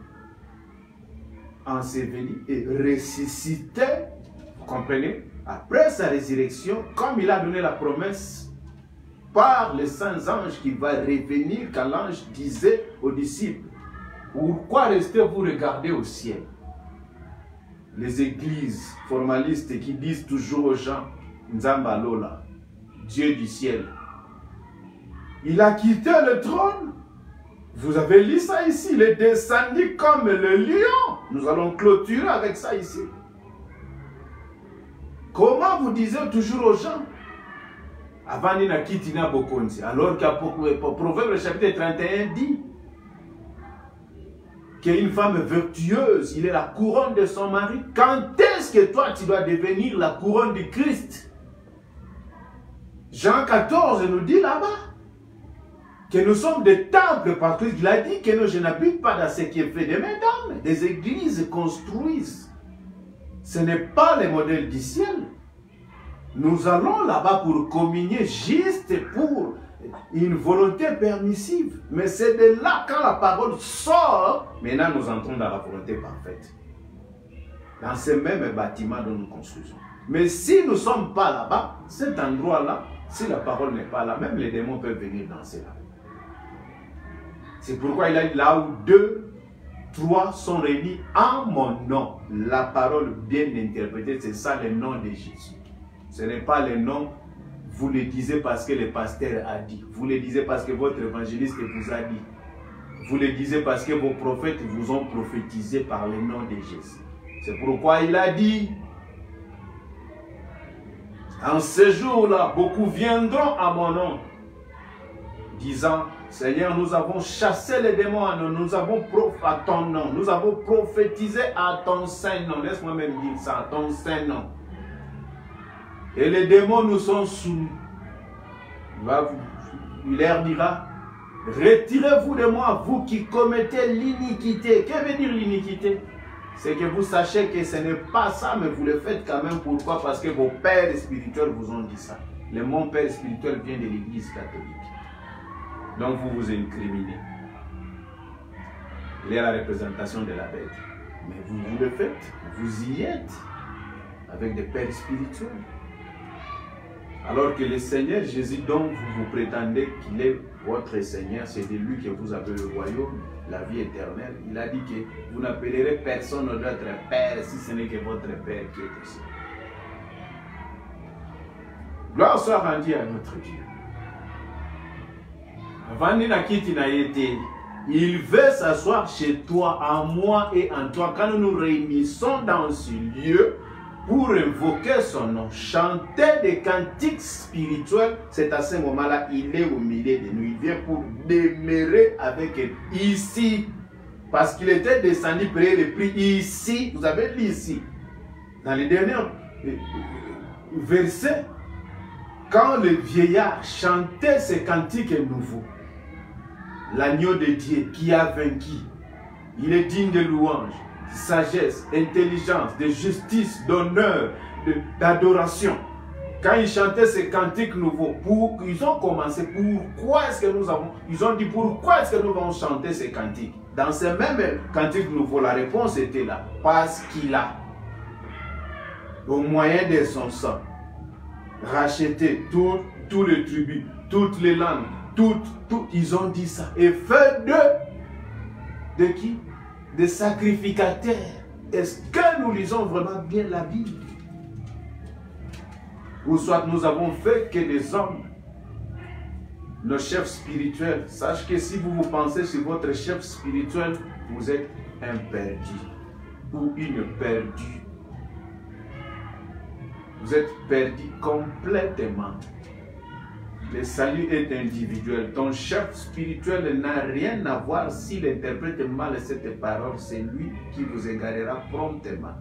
enseveli et ressuscité, vous comprenez? Après sa résurrection, comme il a donné la promesse par les saints anges qui va revenir, quand l'ange disait aux disciples, pourquoi restez-vous regarder au ciel? Les églises formalistes qui disent toujours aux gens, Nzamba Lola, Dieu du ciel. Il a quitté le trône. Vous avez lu ça ici. Il est descendu comme le lion. Nous allons clôturer avec ça ici. Comment vous disiez toujours aux gens, avant Nina Kitina Bokonzi, alors qu'à Proverbe chapitre trente et un dit, qu'une femme vertueuse, il est la couronne de son mari. Quand est-ce que toi, tu dois devenir la couronne du Christ? Jean quatorze nous dit là-bas que nous sommes des temples par Christ. Il a dit que nous, je n'habite pas dans ce qui est fait de mes d'hommes. Des églises construisent. Ce n'est pas le modèle du ciel. Nous allons là-bas pour communier juste pour une volonté permissive. Mais c'est de là, quand la parole sort, maintenant nous entrons dans la volonté parfaite. Dans ce même bâtiment dont nous construisons. Mais si nous ne sommes pas là-bas, cet endroit-là, si la parole n'est pas là, même les démons peuvent venir danser là. C'est pourquoi il a dit là où deux, trois sont réunis en mon nom. La parole bien interprétée, c'est ça le nom de Jésus. Ce n'est pas le nom, vous le disiez parce que le pasteur a dit. Vous le disiez parce que votre évangéliste vous a dit. Vous le disiez parce que vos prophètes vous ont prophétisé par le nom de Jésus. C'est pourquoi il a dit, en ce jour-là, beaucoup viendront à mon nom, disant, Seigneur, nous avons chassé les démons à nous, nous avons à ton nom, nous avons prophétisé à ton saint nom. Laisse-moi même dire ça, à ton saint nom. Et les démons nous sont soumis. Il, va vous, il leur dira, retirez-vous de moi, vous qui commettez l'iniquité. Que veut dire l'iniquité? C'est que vous sachiez que ce n'est pas ça, mais vous le faites quand même. Pourquoi? Parce que vos pères spirituels vous ont dit ça. Le mon père spirituel vient de l'église catholique. Donc vous vous incriminez. Il est la représentation de la bête. Mais vous, vous le faites, vous y êtes avec des pères spirituels. Alors que le Seigneur Jésus, dont vous vous prétendez qu'il est votre Seigneur, c'est de lui que vous avez le royaume, la vie éternelle. Il a dit que vous n'appellerez personne d'autre Père si ce n'est que votre Père qui est au ciel. Gloire soit rendue à notre Dieu. Avant de il veut s'asseoir chez toi, en moi et en toi, quand nous nous réunissons dans ce lieu pour invoquer son nom, chanter des cantiques spirituels. C'est à ce moment-là, il est au milieu de nous. Il vient pour demeurer avec elle ici. Parce qu'il était descendu payer le prix ici. Vous avez lu ici. Dans les derniers versets, quand le vieillard chantait ces cantiques nouveaux, l'agneau de Dieu qui a vaincu, il est digne de louange, de sagesse, d'intelligence, de justice, d'honneur, d'adoration. Quand ils chantaient ces cantiques nouveaux, pour, ils ont commencé, pourquoi est-ce que nous avons, ils ont dit pourquoi est-ce que nous avons chanté ces cantiques? Dans ces mêmes cantiques nouveaux, la réponse était là, parce qu'il a, au moyen de son sang, racheté tous les tribus, toutes les langues, toutes, toutes, ils ont dit ça. Et fait de, de qui? Des sacrificateurs. Est-ce que nous lisons vraiment bien la Bible? Ou soit nous avons fait que des hommes, nos chefs spirituels. Sache que si vous vous pensez sur votre chef spirituel, vous êtes un perdu ou une perdue. Vous êtes perdu complètement. Le salut est individuel. Ton chef spirituel n'a rien à voir s'il interprète mal cette parole. C'est lui qui vous égarera promptement.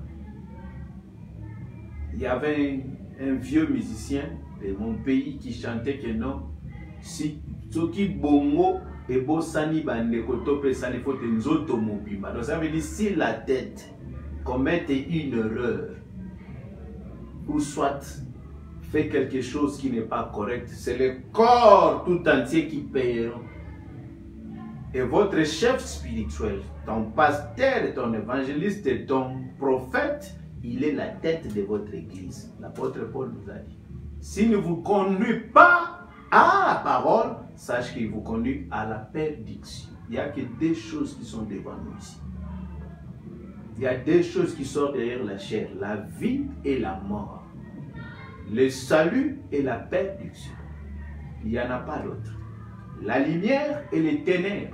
Il y avait un, un vieux musicien de mon pays qui chantait que non. Si Tsoki Bongo et Bosani Bandekotope Sanifote Nzoto Mobima. Donc ça veut dire si la tête commet une erreur ou soit fait quelque chose qui n'est pas correct, c'est le corps tout entier qui paiera. Et votre chef spirituel, ton pasteur, ton évangéliste, ton prophète, il est la tête de votre église. L'apôtre Paul nous a dit. S'il ne vous conduit pas à la parole, sache qu'il vous conduit à la perdition. Il n'y a que des choses qui sont devant nous ici. Il y a des choses qui sont derrière la chair, la vie et la mort. Le salut et la perdition. Il n'y en a pas d'autre. La lumière et les ténèbres.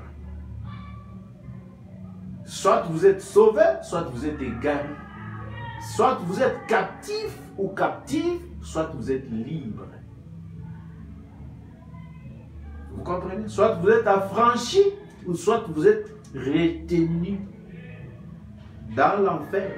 Soit vous êtes sauvé, soit vous êtes égaré. Soit vous êtes captif ou captive, soit vous êtes libre. Vous comprenez? Soit vous êtes affranchi, ou soit vous êtes retenu dans l'enfer.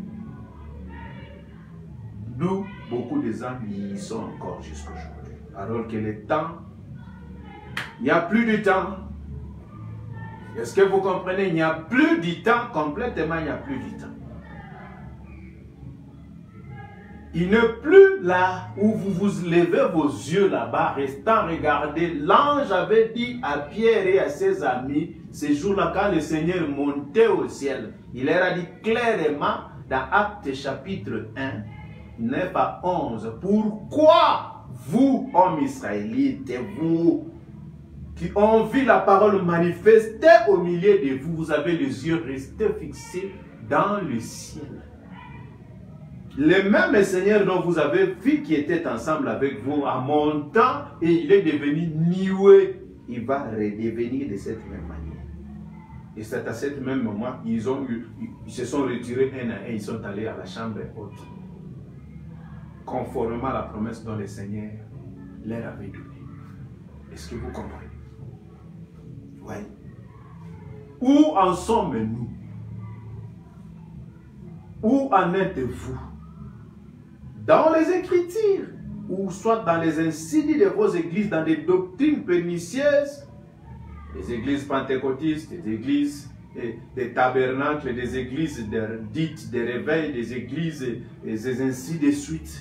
D'où beaucoup de gens y sont encore jusqu'aujourd'hui. Alors que le temps, il n'y a plus de temps. Est-ce que vous comprenez? Il n'y a plus de temps, complètement il n'y a plus de temps. Il n'est plus là où vous vous levez vos yeux là-bas, restant regarder. L'ange avait dit à Pierre et à ses amis, ce jour-là, quand le Seigneur montait au ciel, il leur a dit clairement dans Actes chapitre un, neuf à onze, pourquoi vous, hommes israélites, vous qui ont vu la parole manifester au milieu de vous, vous avez les yeux restés fixés dans le ciel. Le même Seigneur dont vous avez vu qui était ensemble avec vous en montant et il est devenu nioué, il va redevenir de cette même manière. Et c'est à ce même moment, ils, ont eu, ils se sont retirés un à un, ils sont allés à la chambre haute. Conformément à la promesse dont le Seigneur leur avait donnée. Est-ce que vous comprenez? Oui. Où en sommes-nous? Où en êtes-vous? dans les Écritures, ou soit dans les insidies de vos églises, dans des doctrines pernicieuses, des églises pentecôtistes, des églises des, des tabernacles, des églises de, dites des réveils, des églises, et, et ainsi de suite.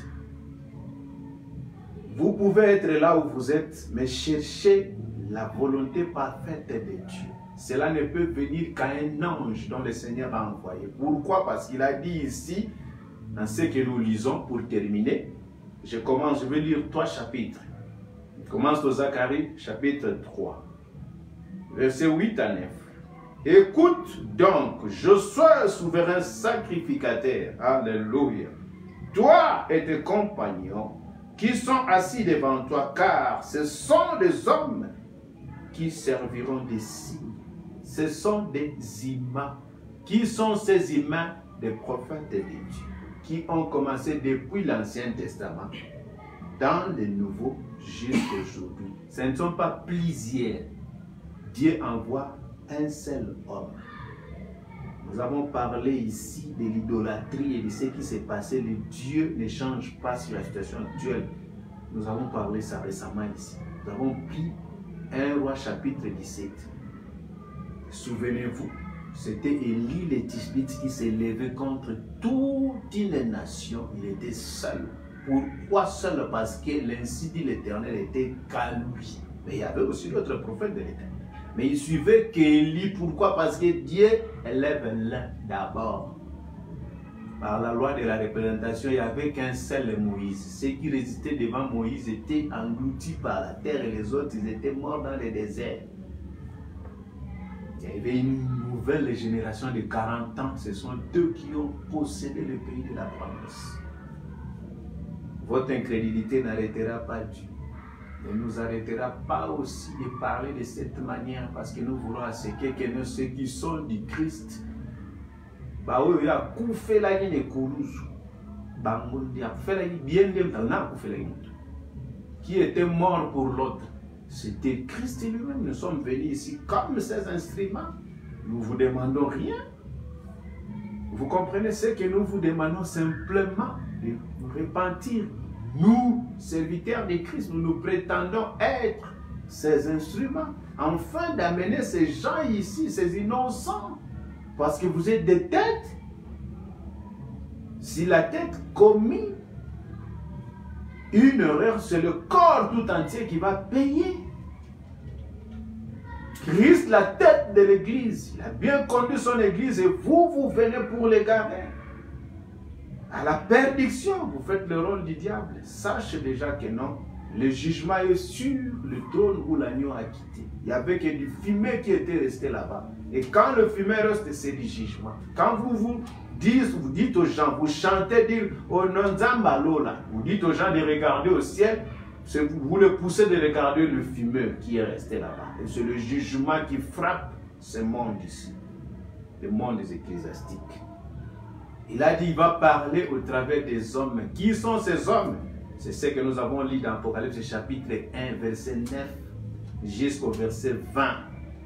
Vous pouvez être là où vous êtes, mais cherchez la volonté parfaite de Dieu. Cela ne peut venir qu'à un ange dont le Seigneur a envoyé. Pourquoi? Parce qu'il a dit ici, dans ce que nous lisons, pour terminer, je commence, je vais lire trois chapitres. Je commence au Zacharie, chapitre trois, versets huit à neuf. Écoute donc, je sois souverain sacrificateur, alléluia, toi et tes compagnons qui sont assis devant toi, car ce sont des hommes qui serviront des signes. Ce sont des imams. Qui sont ces imams? Des prophètes de Dieu, qui ont commencé depuis l'Ancien Testament, dans le Nouveau jusqu'à aujourd'hui. Ce ne sont pas plusieurs. Dieu envoie un seul homme. Nous avons parlé ici de l'idolâtrie et de ce qui s'est passé. Le Dieu ne change pas sur la situation actuelle. Nous avons parlé ça récemment ici. Nous avons pris un roi chapitre dix-sept. Souvenez-vous, c'était Élie le Tishbite qui s'est levé contre toute une nation. Il était seul. Pourquoi seul? Parce que l'ainsi dit l'Éternel était qu'à lui. Mais il y avait aussi d'autres prophètes de l'Éternel. Mais il suivait qu'Élie. Pourquoi? Parce que Dieu élève l'un d'abord. Par la loi de la représentation, il n'y avait qu'un seul Moïse. Ceux qui résistaient devant Moïse étaient engloutis par la terre et les autres, ils étaient morts dans le désert. Il y avait une nouvelle génération de quarante ans. Ce sont eux qui ont possédé le pays de la promesse. Votre incrédulité n'arrêtera pas Dieu. Ne nous arrêtera pas aussi de parler de cette manière, parce que nous voulons à ce que ceux qui sont du Christ, bah oui, il y a coupé la ligne de Kourouz, qui était mort pour l'autre. C'était Christ lui-même. Nous sommes venus ici comme ces instruments. Nous ne vous demandons rien. Vous comprenez ce que nous vous demandons? Simplement de nous repentir. Nous, serviteurs de Christ, nous nous prétendons être ces instruments, afin d'amener ces gens ici, ces innocents, parce que vous êtes des têtes. Si la tête commet une erreur, c'est le corps tout entier qui va payer. Christ, la tête de l'église, il a bien conduit son église et vous, vous venez pour l'égarer. À la perdition, vous faites le rôle du diable. Sachez déjà que non. Le jugement est sur le trône où l'agneau a quitté. Il n'y avait que du fumier qui était resté là-bas. Et quand le fumier reste, c'est du jugement. Quand vous vous dites, vous dites aux gens, vous chantez, dire oh non, Zambalola, vous dites aux gens de regarder au ciel, vous, vous le poussez de regarder le fumier qui est resté là-bas. Et c'est le jugement qui frappe ce monde ici, le monde des ecclésiastiques. Il a dit, il va parler au travers des hommes. Qui sont ces hommes? C'est ce que nous avons lu dans Apocalypse chapitre un, verset neuf jusqu'au verset vingt.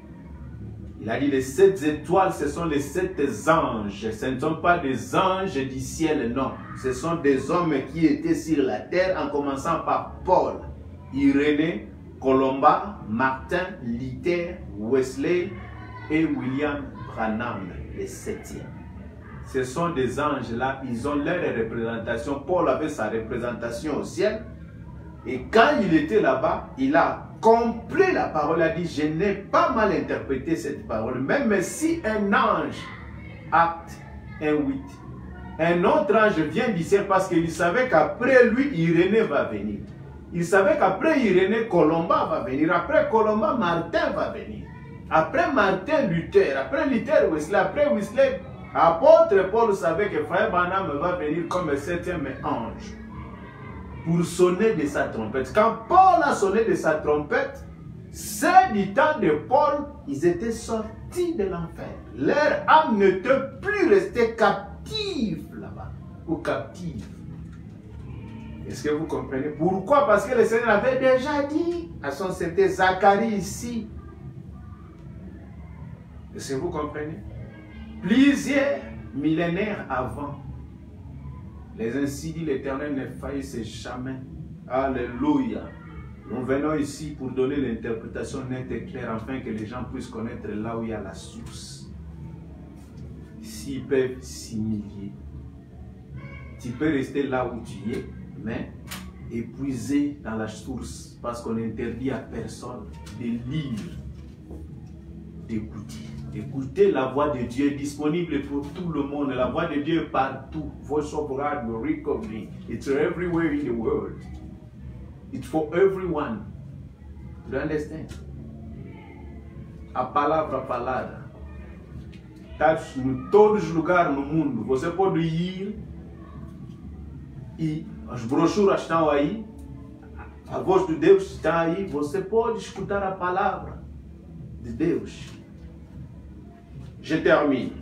Il a dit, les sept étoiles, ce sont les sept anges. Ce ne sont pas des anges du ciel, non. Ce sont des hommes qui étaient sur la terre, en commençant par Paul, Irénée, Colomba, Martin, Luther, Wesley et William Branham, les septièmes. Ce sont des anges là, ils ont leur représentation. Paul avait sa représentation au ciel. Et quand il était là-bas, il a complet la parole. Il a dit, je n'ai pas mal interprété cette parole. Même si un ange, acte un huit, un autre ange vient d'ici parce qu'il savait qu'après lui, Irénée va venir. Il savait qu'après Irénée, Colomba va venir. Après Colomba, Martin va venir. Après Martin, Luther. Après Luther, Wesley. Après Wesley, apôtre Paul savait que Frère Branham va venir comme le septième ange pour sonner de sa trompette. Quand Paul a sonné de sa trompette, c'est du temps de Paul, ils étaient sortis de l'enfer. Leur âme n'était plus restée captive là-bas, ou captive. Est-ce que vous comprenez? Pourquoi? Parce que le Seigneur avait déjà dit à son serviteur Zacharie ici. Est-ce que vous comprenez? Plusieurs millénaires avant, Les ainsi dit l'Éternel ne faillissent jamais. Alléluia. Nous venons ici pour donner l'interprétation nette et claire afin que les gens puissent connaître là où il y a la source. S'ils peuvent s'humilier, tu peux rester là où tu es, mais épuisé dans la source parce qu'on interdit à personne de lire, d'écouter. Écoutez la voix de Dieu est disponible pour tout le monde. La voix de Dieu est partout. Voice of God will recover. It's everywhere in the world. It's for everyone. Do you understand? A palavra falada está em todos os lugares no mundo. Você pode ir e as brochuras estão aí. A voz de Deus está aí. Você pode escutar a palavra de Deus. Je termine.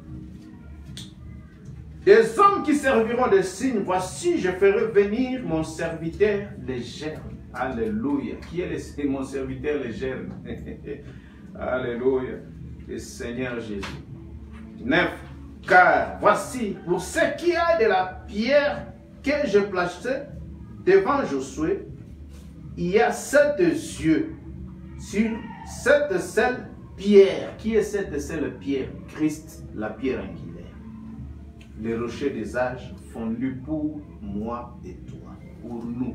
Des hommes qui serviront de signes, voici, je ferai venir mon serviteur les germes. Alléluia. Qui est mon serviteur les germes? Alléluia. Le Seigneur Jésus. neuf. Car voici, pour ce qui a de la pierre que je plaçais devant Josué, il y a sept yeux sur cette seule pierre. Qui est cette seule pierre? Christ, la pierre angulaire. Les rochers des âges fondus pour moi et toi, pour nous.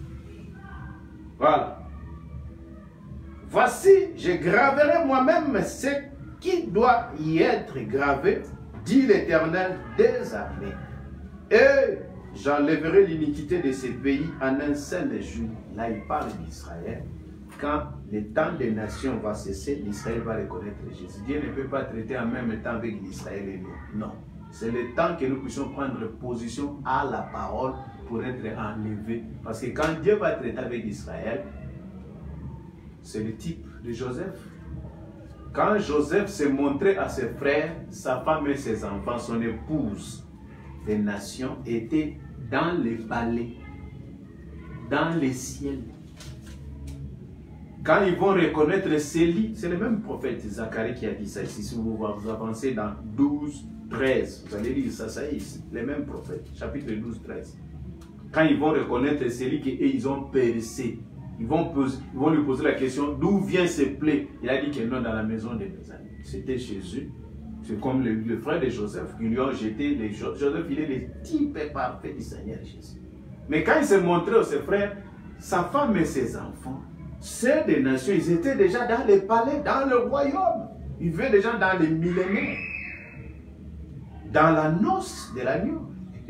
Voilà. Voici, je graverai moi-même ce qui doit y être gravé, dit l'Éternel des armées. Et j'enlèverai l'iniquité de ces pays en un seul jour. Là, il parle d'Israël. Quand le temps des nations va cesser, l'Israël va reconnaître Jésus. Dieu ne peut pas traiter en même temps avec l'Israël et nous. Non. C'est le temps que nous puissions prendre position à la parole pour être enlevés. Parce que quand Dieu va traiter avec Israël, c'est le type de Joseph. Quand Joseph s'est montré à ses frères, sa femme et ses enfants, son épouse des nations, étaient dans les palais, dans les ciels. Quand ils vont reconnaître Célie, c'est le même prophète Zacharie qui a dit ça ici. Si vous vous avancez dans douze, treize, vous allez lire ça, ça y est, le même prophète, chapitre douze, treize. Quand ils vont reconnaître Célie qu'ils ont percé, ils vont, poser, ils vont lui poser la question d'où vient ce plaies. Il a dit que non, dans la maison de mes amis. C'était Jésus. C'est comme le, le frère de Joseph qui lui ont jeté les choses. Joseph, il est le type parfait du Seigneur Jésus. Mais quand il s'est montré à ses frères, sa femme et ses enfants, ceux des nations, ils étaient déjà dans les palais, dans le royaume. Ils vivaient déjà dans les millénaires. Dans la noce de l'agneau.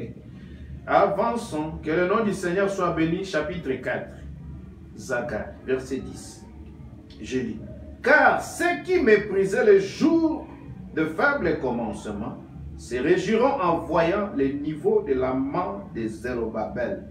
Avançons, que le nom du Seigneur soit béni, chapitre quatre. Zacharie, verset dix. Je lis. Car ceux qui méprisaient le jour de faible commencement se réjouiront en voyant le niveau de la main de Zérubabel.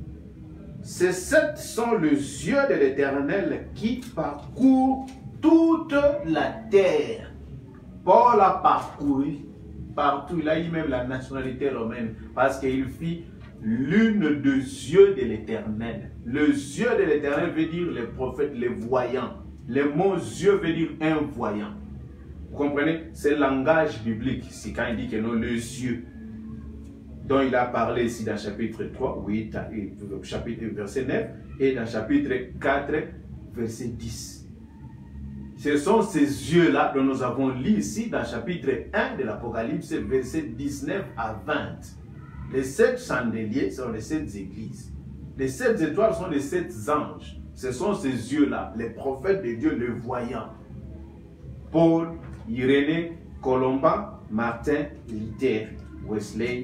Ces sept sont les yeux de l'Éternel qui parcourent toute la terre. Paul a parcouru partout. Il a eu même la nationalité romaine parce qu'il fit l'une des yeux de l'Éternel. Le yeux de l'Éternel veut dire les prophètes, les voyants. Le mot yeux veut dire un voyant. Vous comprenez? C'est le langage biblique. C'est quand il dit que non, les yeux dont il a parlé ici dans chapitre trois, oui, chapitre verset neuf, et dans chapitre quatre, verset dix. Ce sont ces yeux-là dont nous avons lu ici dans chapitre un de l'Apocalypse, verset dix-neuf à vingt. Les sept chandeliers sont les sept églises. Les sept étoiles sont les sept anges. Ce sont ces yeux-là, les prophètes de Dieu, les voyants. Paul, Irénée, Colomba, Martin, Luther, Wesley,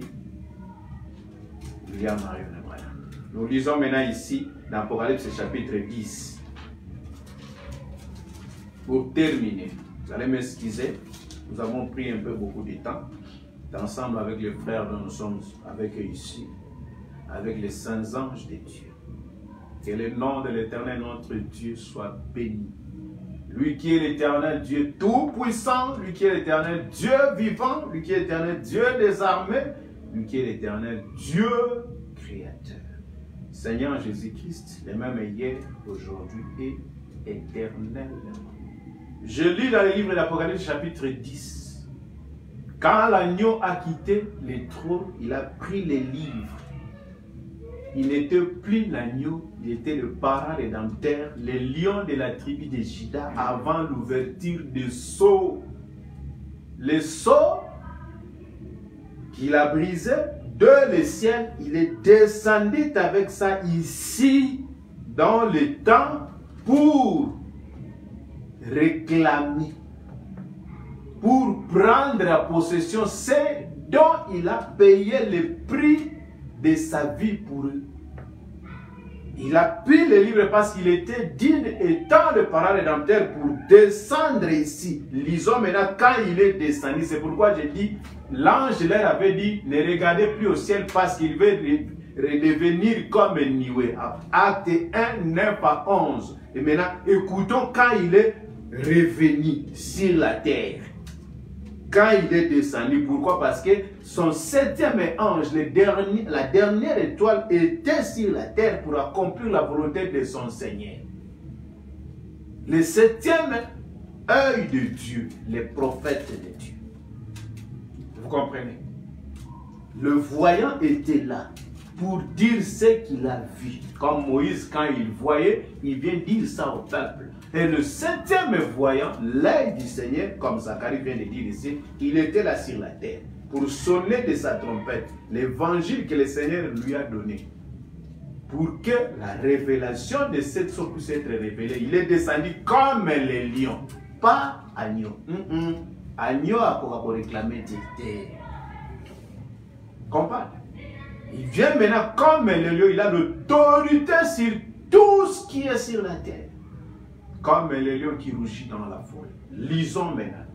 William Marion. Nous lisons maintenant ici dans l'Apocalypse chapitre dix. Pour terminer, vous allez m'excuser, nous avons pris un peu beaucoup de temps, ensemble avec les frères dont nous sommes avec eux ici, avec les saints anges de Dieu. Que le nom de l'Éternel, notre Dieu, soit béni. Lui qui est l'Éternel Dieu tout-puissant, lui qui est l'Éternel Dieu vivant, lui qui est l'Éternel Dieu des armées, lui qui est l'Éternel Dieu créateur. Seigneur Jésus-Christ, le même hier, aujourd'hui et éternellement. Je lis dans le livre d'Apocalypse chapitre dix. Quand l'agneau a quitté les trônes, il a pris les livres. Il n'était plus l'agneau, il était le parent rédempteur, le lion de la tribu de Juda avant l'ouverture des sceaux. Les sceaux qu'il a brisés de le ciel, il est descendu avec ça ici dans le temps pour réclamer, pour prendre la possession ce dont il a payé le prix de sa vie pour eux. Il a pris le livre parce qu'il était digne étant le parent rédempteur pour descendre ici. Lisons maintenant quand il est descendu. C'est pourquoi j'ai dit, l'ange leur avait dit, ne regardez plus au ciel parce qu'il veut redevenir comme Niwe. Acte un, neuf à onze. Et maintenant, écoutons quand il est revenu sur la terre. Quand il est descendu, pourquoi? Parce que son septième ange, le dernier, la dernière étoile, était sur la terre pour accomplir la volonté de son Seigneur. Le septième œil de Dieu, les prophètes de Dieu. Vous comprenez? Le voyant était là pour dire ce qu'il a vu. Comme Moïse, quand il voyait, il vient dire ça au peuple. Et le septième voyant, l'œil du Seigneur, comme Zacharie vient de dire ici, il était là sur la terre pour sonner de sa trompette l'évangile que le Seigneur lui a donné. Pour que la révélation de cette chose puisse être révélée. Il est descendu comme les lions, pas agneau. Mm -mm. Agneau a pour réclamer des terres. Comprends? Il vient maintenant comme le lion, il a l'autorité sur tout ce qui est sur la terre. Comme le lion qui rougit dans la forêt. Lisons maintenant.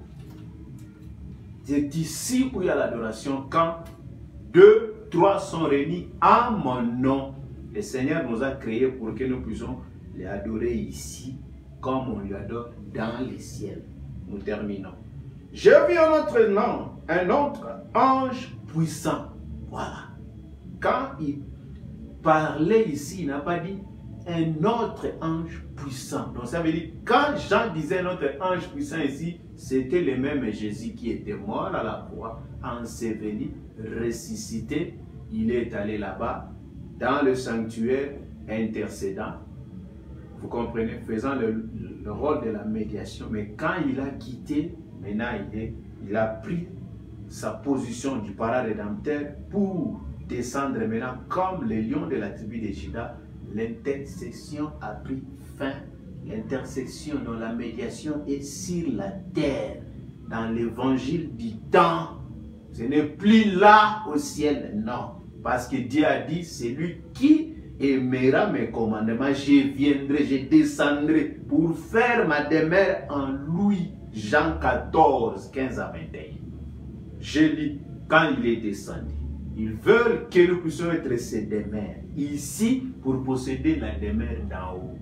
C'est ici où il y a l'adoration. Quand deux, trois sont réunis en mon nom, le Seigneur nous a créés pour que nous puissions les adorer ici, comme on lui adore dans les ciels. Nous terminons. J'ai vu un autre nom, un autre ange puissant. Voilà. Quand il parlait ici, il n'a pas dit un autre ange puissant. Donc ça veut dire, quand Jean disait notre ange puissant ici, c'était le même Jésus qui était mort à la croix, enseveli, ressuscité. Il est allé là-bas, dans le sanctuaire, intercédant. Vous comprenez, faisant le, le rôle de la médiation. Mais quand il a quitté, maintenant il, est, il a pris sa position du parent rédempteur pour descendre maintenant comme le lion de la tribu de Juda. L'intercession a pris fin. L'intercession dans la médiation est sur la terre, dans l'évangile du temps. Ce n'est plus là au ciel, non. Parce que Dieu a dit, c'est lui qui aimera mes commandements. Je viendrai, je descendrai pour faire ma demeure en lui. Jean quatorze, quinze à vingt et un. Je lis, quand il est descendu, ils veulent que nous puissions être ses demeures ici pour posséder la demeure d'en haut.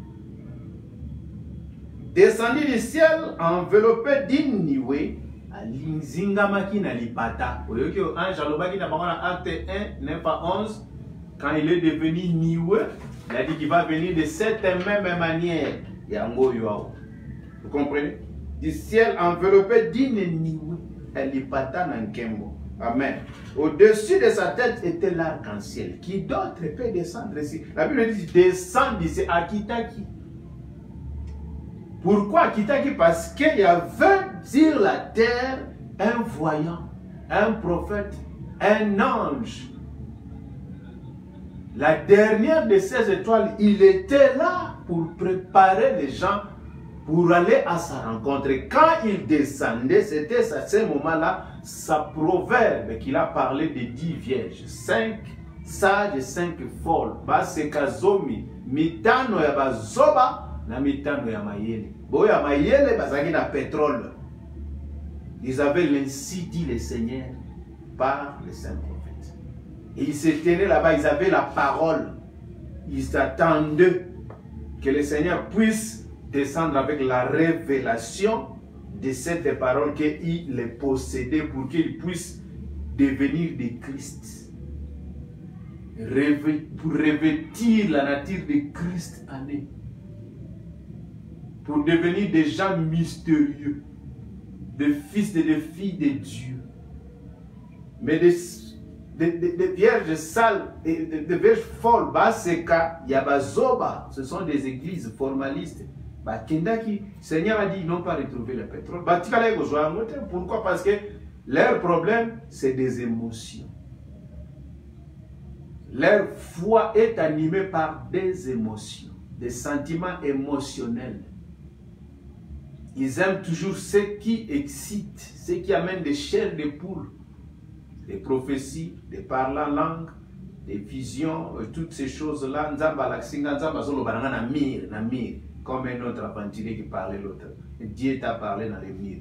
Descendu du ciel, enveloppé d'une nuée, à l'inzingamaki na lipata. Vous voyez que l'ange alobaki na acte un, neuf à onze, quand il est devenu nuée, il a dit qu'il va venir de cette même manière. Yango yoao. Vous comprenez? Du ciel enveloppé d'une nuée, à lipata nankembo. Amen. Au-dessus de sa tête était l'arc-en-ciel. Qui d'autre peut descendre ici? La Bible dit descendre ici à Kitaki. Pourquoi Kitaki? Parce qu'il y avait sur la terre un voyant, un prophète, un ange. La dernière de ces étoiles, il était là pour préparer les gens pour aller à sa rencontre. Et quand il descendait, c'était à ce moment-là, sa proverbe qu'il a parlé de dix vierges, cinq sages et cinq folles. Basekazomi, mitano ya bazoba, na mitano ya mayele. Boya mayele, bazaki na pétrole. Ils avaient l'ainsi dit le Seigneur par les saints prophètes. Et ils se tenaient là-bas, ils avaient la parole. Ils attendaient que le Seigneur puisse descendre avec la révélation de cette parole qu'il les possédait pour qu'il puisse devenir des Christ. Pour revêtir la nature de Christ en eux. Pour devenir des gens mystérieux, des fils et des filles de Dieu. Mais des, des, des, des vierges sales, des, des, des vierges folles, bah, c'est cas, Yabazoba, ce sont des églises formalistes. Bah, Kendaki, Seigneur a dit, ils n'ont pas retrouvé le pétrole. Bah, pourquoi? Parce que leur problème, c'est des émotions. Leur foi est animée par des émotions, des sentiments émotionnels. Ils aiment toujours ce qui excite, ce qui amène des chairs de poule, des prophéties, des parler en langue, des visions, toutes ces choses-là. Comme un autre aventurier qui parlait l'autre. Dieu t'a parlé dans les murs.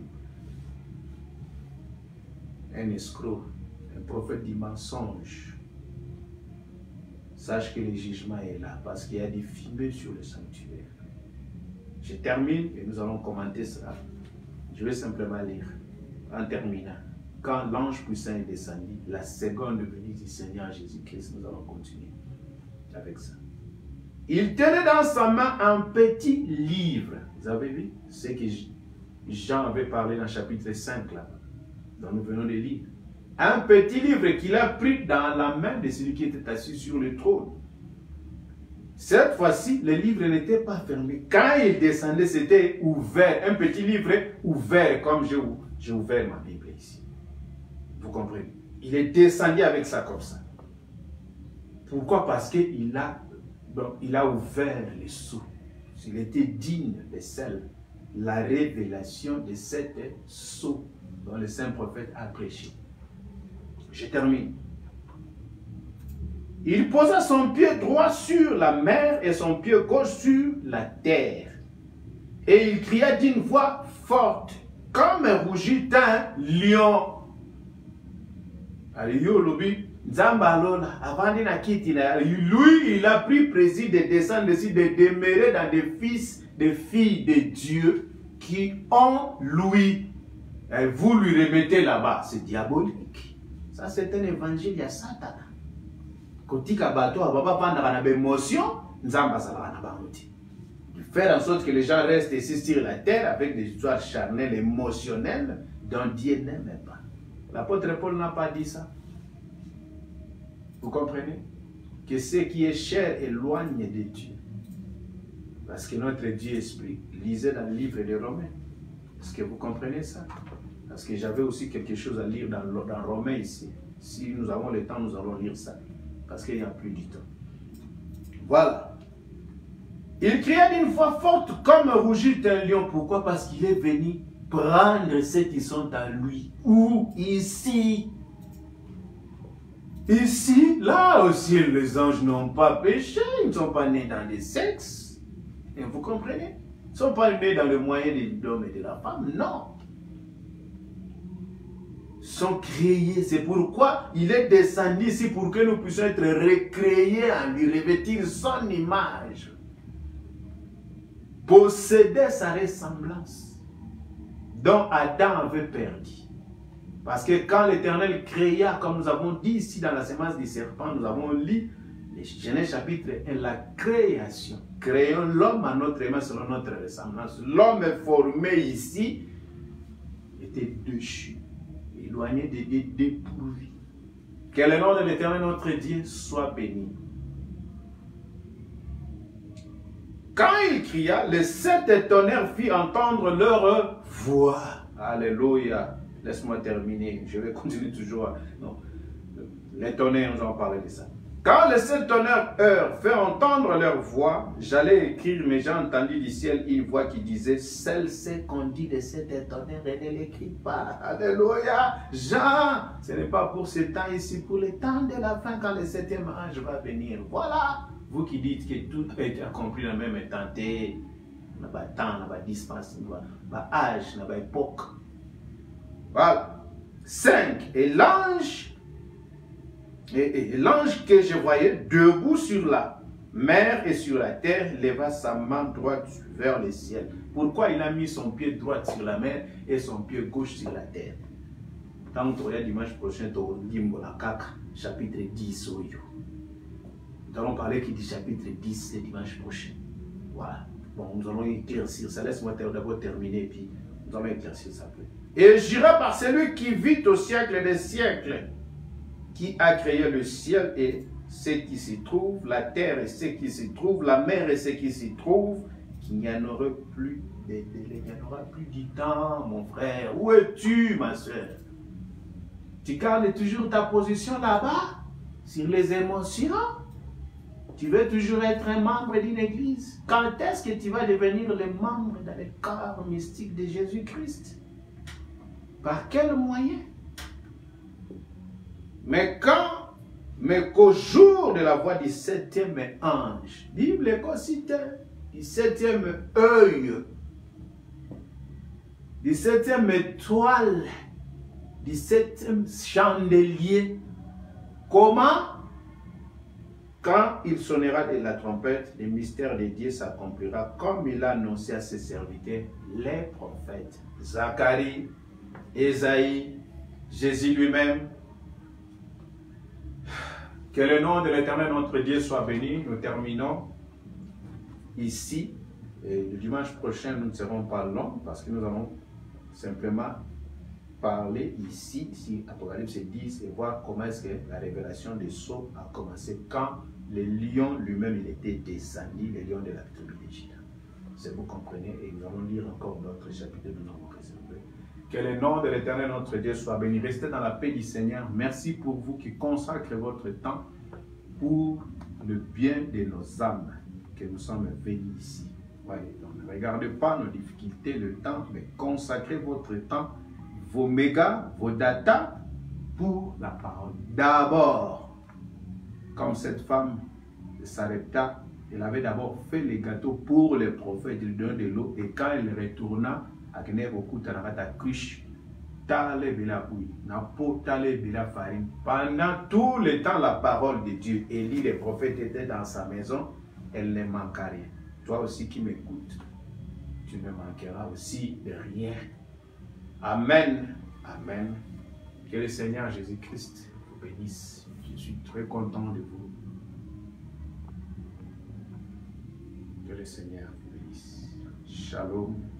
Un escroc, un prophète du mensonge. Sache que le jugement est là, parce qu'il y a des fumées sur le sanctuaire. Je termine et nous allons commenter cela. Je vais simplement lire, en terminant. Quand l'ange puissant est descendu, la seconde venue du Seigneur Jésus-Christ, nous allons continuer avec ça. Il tenait dans sa main un petit livre. Vous avez vu ce que Jean avait parlé dans le chapitre cinq, là, dont nous venons de lire. Un petit livre qu'il a pris dans la main de celui qui était assis sur le trône. Cette fois-ci, le livre n'était pas fermé. Quand il descendait, c'était ouvert. Un petit livre ouvert, comme j'ai ouvert ma Bible ici. Vous comprenez? Il est descendu avec ça comme ça. Pourquoi? Parce qu'il a, il a ouvert les sceaux. Il était digne de celle, la révélation de cette sceau dont le saint prophète a prêché. Je termine. Il posa son pied droit sur la mer et son pied gauche sur la terre. Et il cria d'une voix forte, comme un rugit un lion. Lui, il a pris plaisir de descendre ici, de demeurer dans des fils, des filles de Dieu qui ont lui. Et vous lui remettez là-bas. C'est diabolique. Ça, c'est un évangile à Satan. Faire en sorte que les gens restent ici sur la terre avec des histoires charnelles, émotionnelles, dont Dieu n'aime pas. L'apôtre Paul n'a pas dit ça. Vous comprenez? Que ce qui est cher éloigne de Dieu. Parce que notre Dieu esprit, lisez dans le livre des Romains. Est-ce que vous comprenez ça? Parce que j'avais aussi quelque chose à lire dans, dans Romains ici. Si nous avons le temps, nous allons lire ça. Parce qu'il n'y a plus du temps. Voilà. Il cria d'une voix forte comme rugit un lion. Pourquoi? Parce qu'il est venu prendre ceux qui sont à lui. Où? Ici. Ici, là aussi, les anges n'ont pas péché. Ils ne sont pas nés dans des sexes. Et vous comprenez? Ils ne sont pas nés dans le moyen de l'homme et de la femme. Non. Sont créés. C'est pourquoi il est descendu ici pour que nous puissions être recréés en lui, revêtir son image. Posséder sa ressemblance dont Adam avait perdu. Parce que quand l'Éternel créa, comme nous avons dit ici dans la semence du serpent, nous avons lu le Genèse chapitre un, la création. Créons l'homme à notre image selon notre ressemblance. L'homme formé ici était déchu, éloigné de Dieu, dépourvu. Que le nom de l'Éternel notre Dieu soit béni. Quand il cria, les sept tonnerres firent entendre leur voix. Alléluia. Laisse-moi terminer. Je vais continuer toujours. Non. Les tonnerres, nous allons parler de ça. Quand les sept tonnerres heurent, fait entendre leur voix, j'allais écrire, mais j'ai entendu du ciel une voix qui disait, celle-ci qu'on dit de sept tonnerres, et ne l'écrit pas. Alléluia. Jean, ce n'est pas pour ce temps ici, pour le temps de la fin, quand le septième ange va venir. Voilà. Vous qui dites que tout est accompli dans le même temps, n'a pas temps, n'a pas distance, n'a pas âge, n'a pas époque. Voilà. cinq. Et l'ange, et, et l'ange que je voyais debout sur la mer et sur la terre, leva sa main droite vers le ciel. Pourquoi il a mis son pied droit sur la mer et son pied gauche sur la terre? Quand on regarde dimanche prochain, au Limbola Kaka, chapitre dix. Nous allons parler qui dit chapitre dix le dimanche prochain. Voilà. Bon, nous allons éclaircir ça. Laisse-moi d'abord terminer, puis nous allons éclaircir ça. Et j'irai par celui qui vit au siècle des siècles, qui a créé le ciel et ce qui s'y trouve, la terre et ce qui s'y trouve, la mer et ce qui s'y trouve, qu'il n'y en aura plus de délai, il n'y en aura plus du temps, mon frère. Où es-tu, ma soeur? Tu gardes toujours ta position là-bas, sur les émotions? Tu veux toujours être un membre d'une église? Quand est-ce que tu vas devenir le membre dans le corps mystique de Jésus-Christ? Par quel moyen? Mais quand, mais qu'au jour de la voix du septième ange, Bible écocite, du septième œil, du septième étoile, du septième chandelier, comment? Quand il sonnera de la trompette, le mystère de Dieu s'accomplira comme il a annoncé à ses serviteurs, les prophètes. Zacharie, Ésaïe, Jésus lui-même. Que le nom de l'Éternel notre Dieu soit béni. Nous terminons ici. Et le dimanche prochain, nous ne serons pas longs parce que nous allons simplement parler ici, ici, Apocalypse dix, et voir comment est-ce que la révélation des sceaux a commencé quand le lion lui-même il était descendu, le lion de la tribu de Juda. Si vous comprenez, et nous allons lire encore d'autres chapitres de nous avons réservés. Que le nom de l'Éternel notre Dieu soit béni. Restez dans la paix du Seigneur. Merci pour vous qui consacrez votre temps pour le bien de nos âmes que nous sommes venus ici. Voyez, donc ne regardez pas nos difficultés, le temps, mais consacrez votre temps, vos mégas, vos data pour la parole. D'abord, comme cette femme de Sarepta, elle avait d'abord fait les gâteaux pour les prophètes, il donnait de l'eau, et quand elle retourna, à beaucoup de cruche, pendant tout le temps, la parole de Dieu, Élie, les prophètes étaient dans sa maison, elle ne manqua rien. Toi aussi qui m'écoutes, tu ne manqueras aussi de rien. Amen. Amen. Que le Seigneur Jésus-Christ vous bénisse. Je suis très content de vous. Que le Seigneur vous bénisse. Shalom.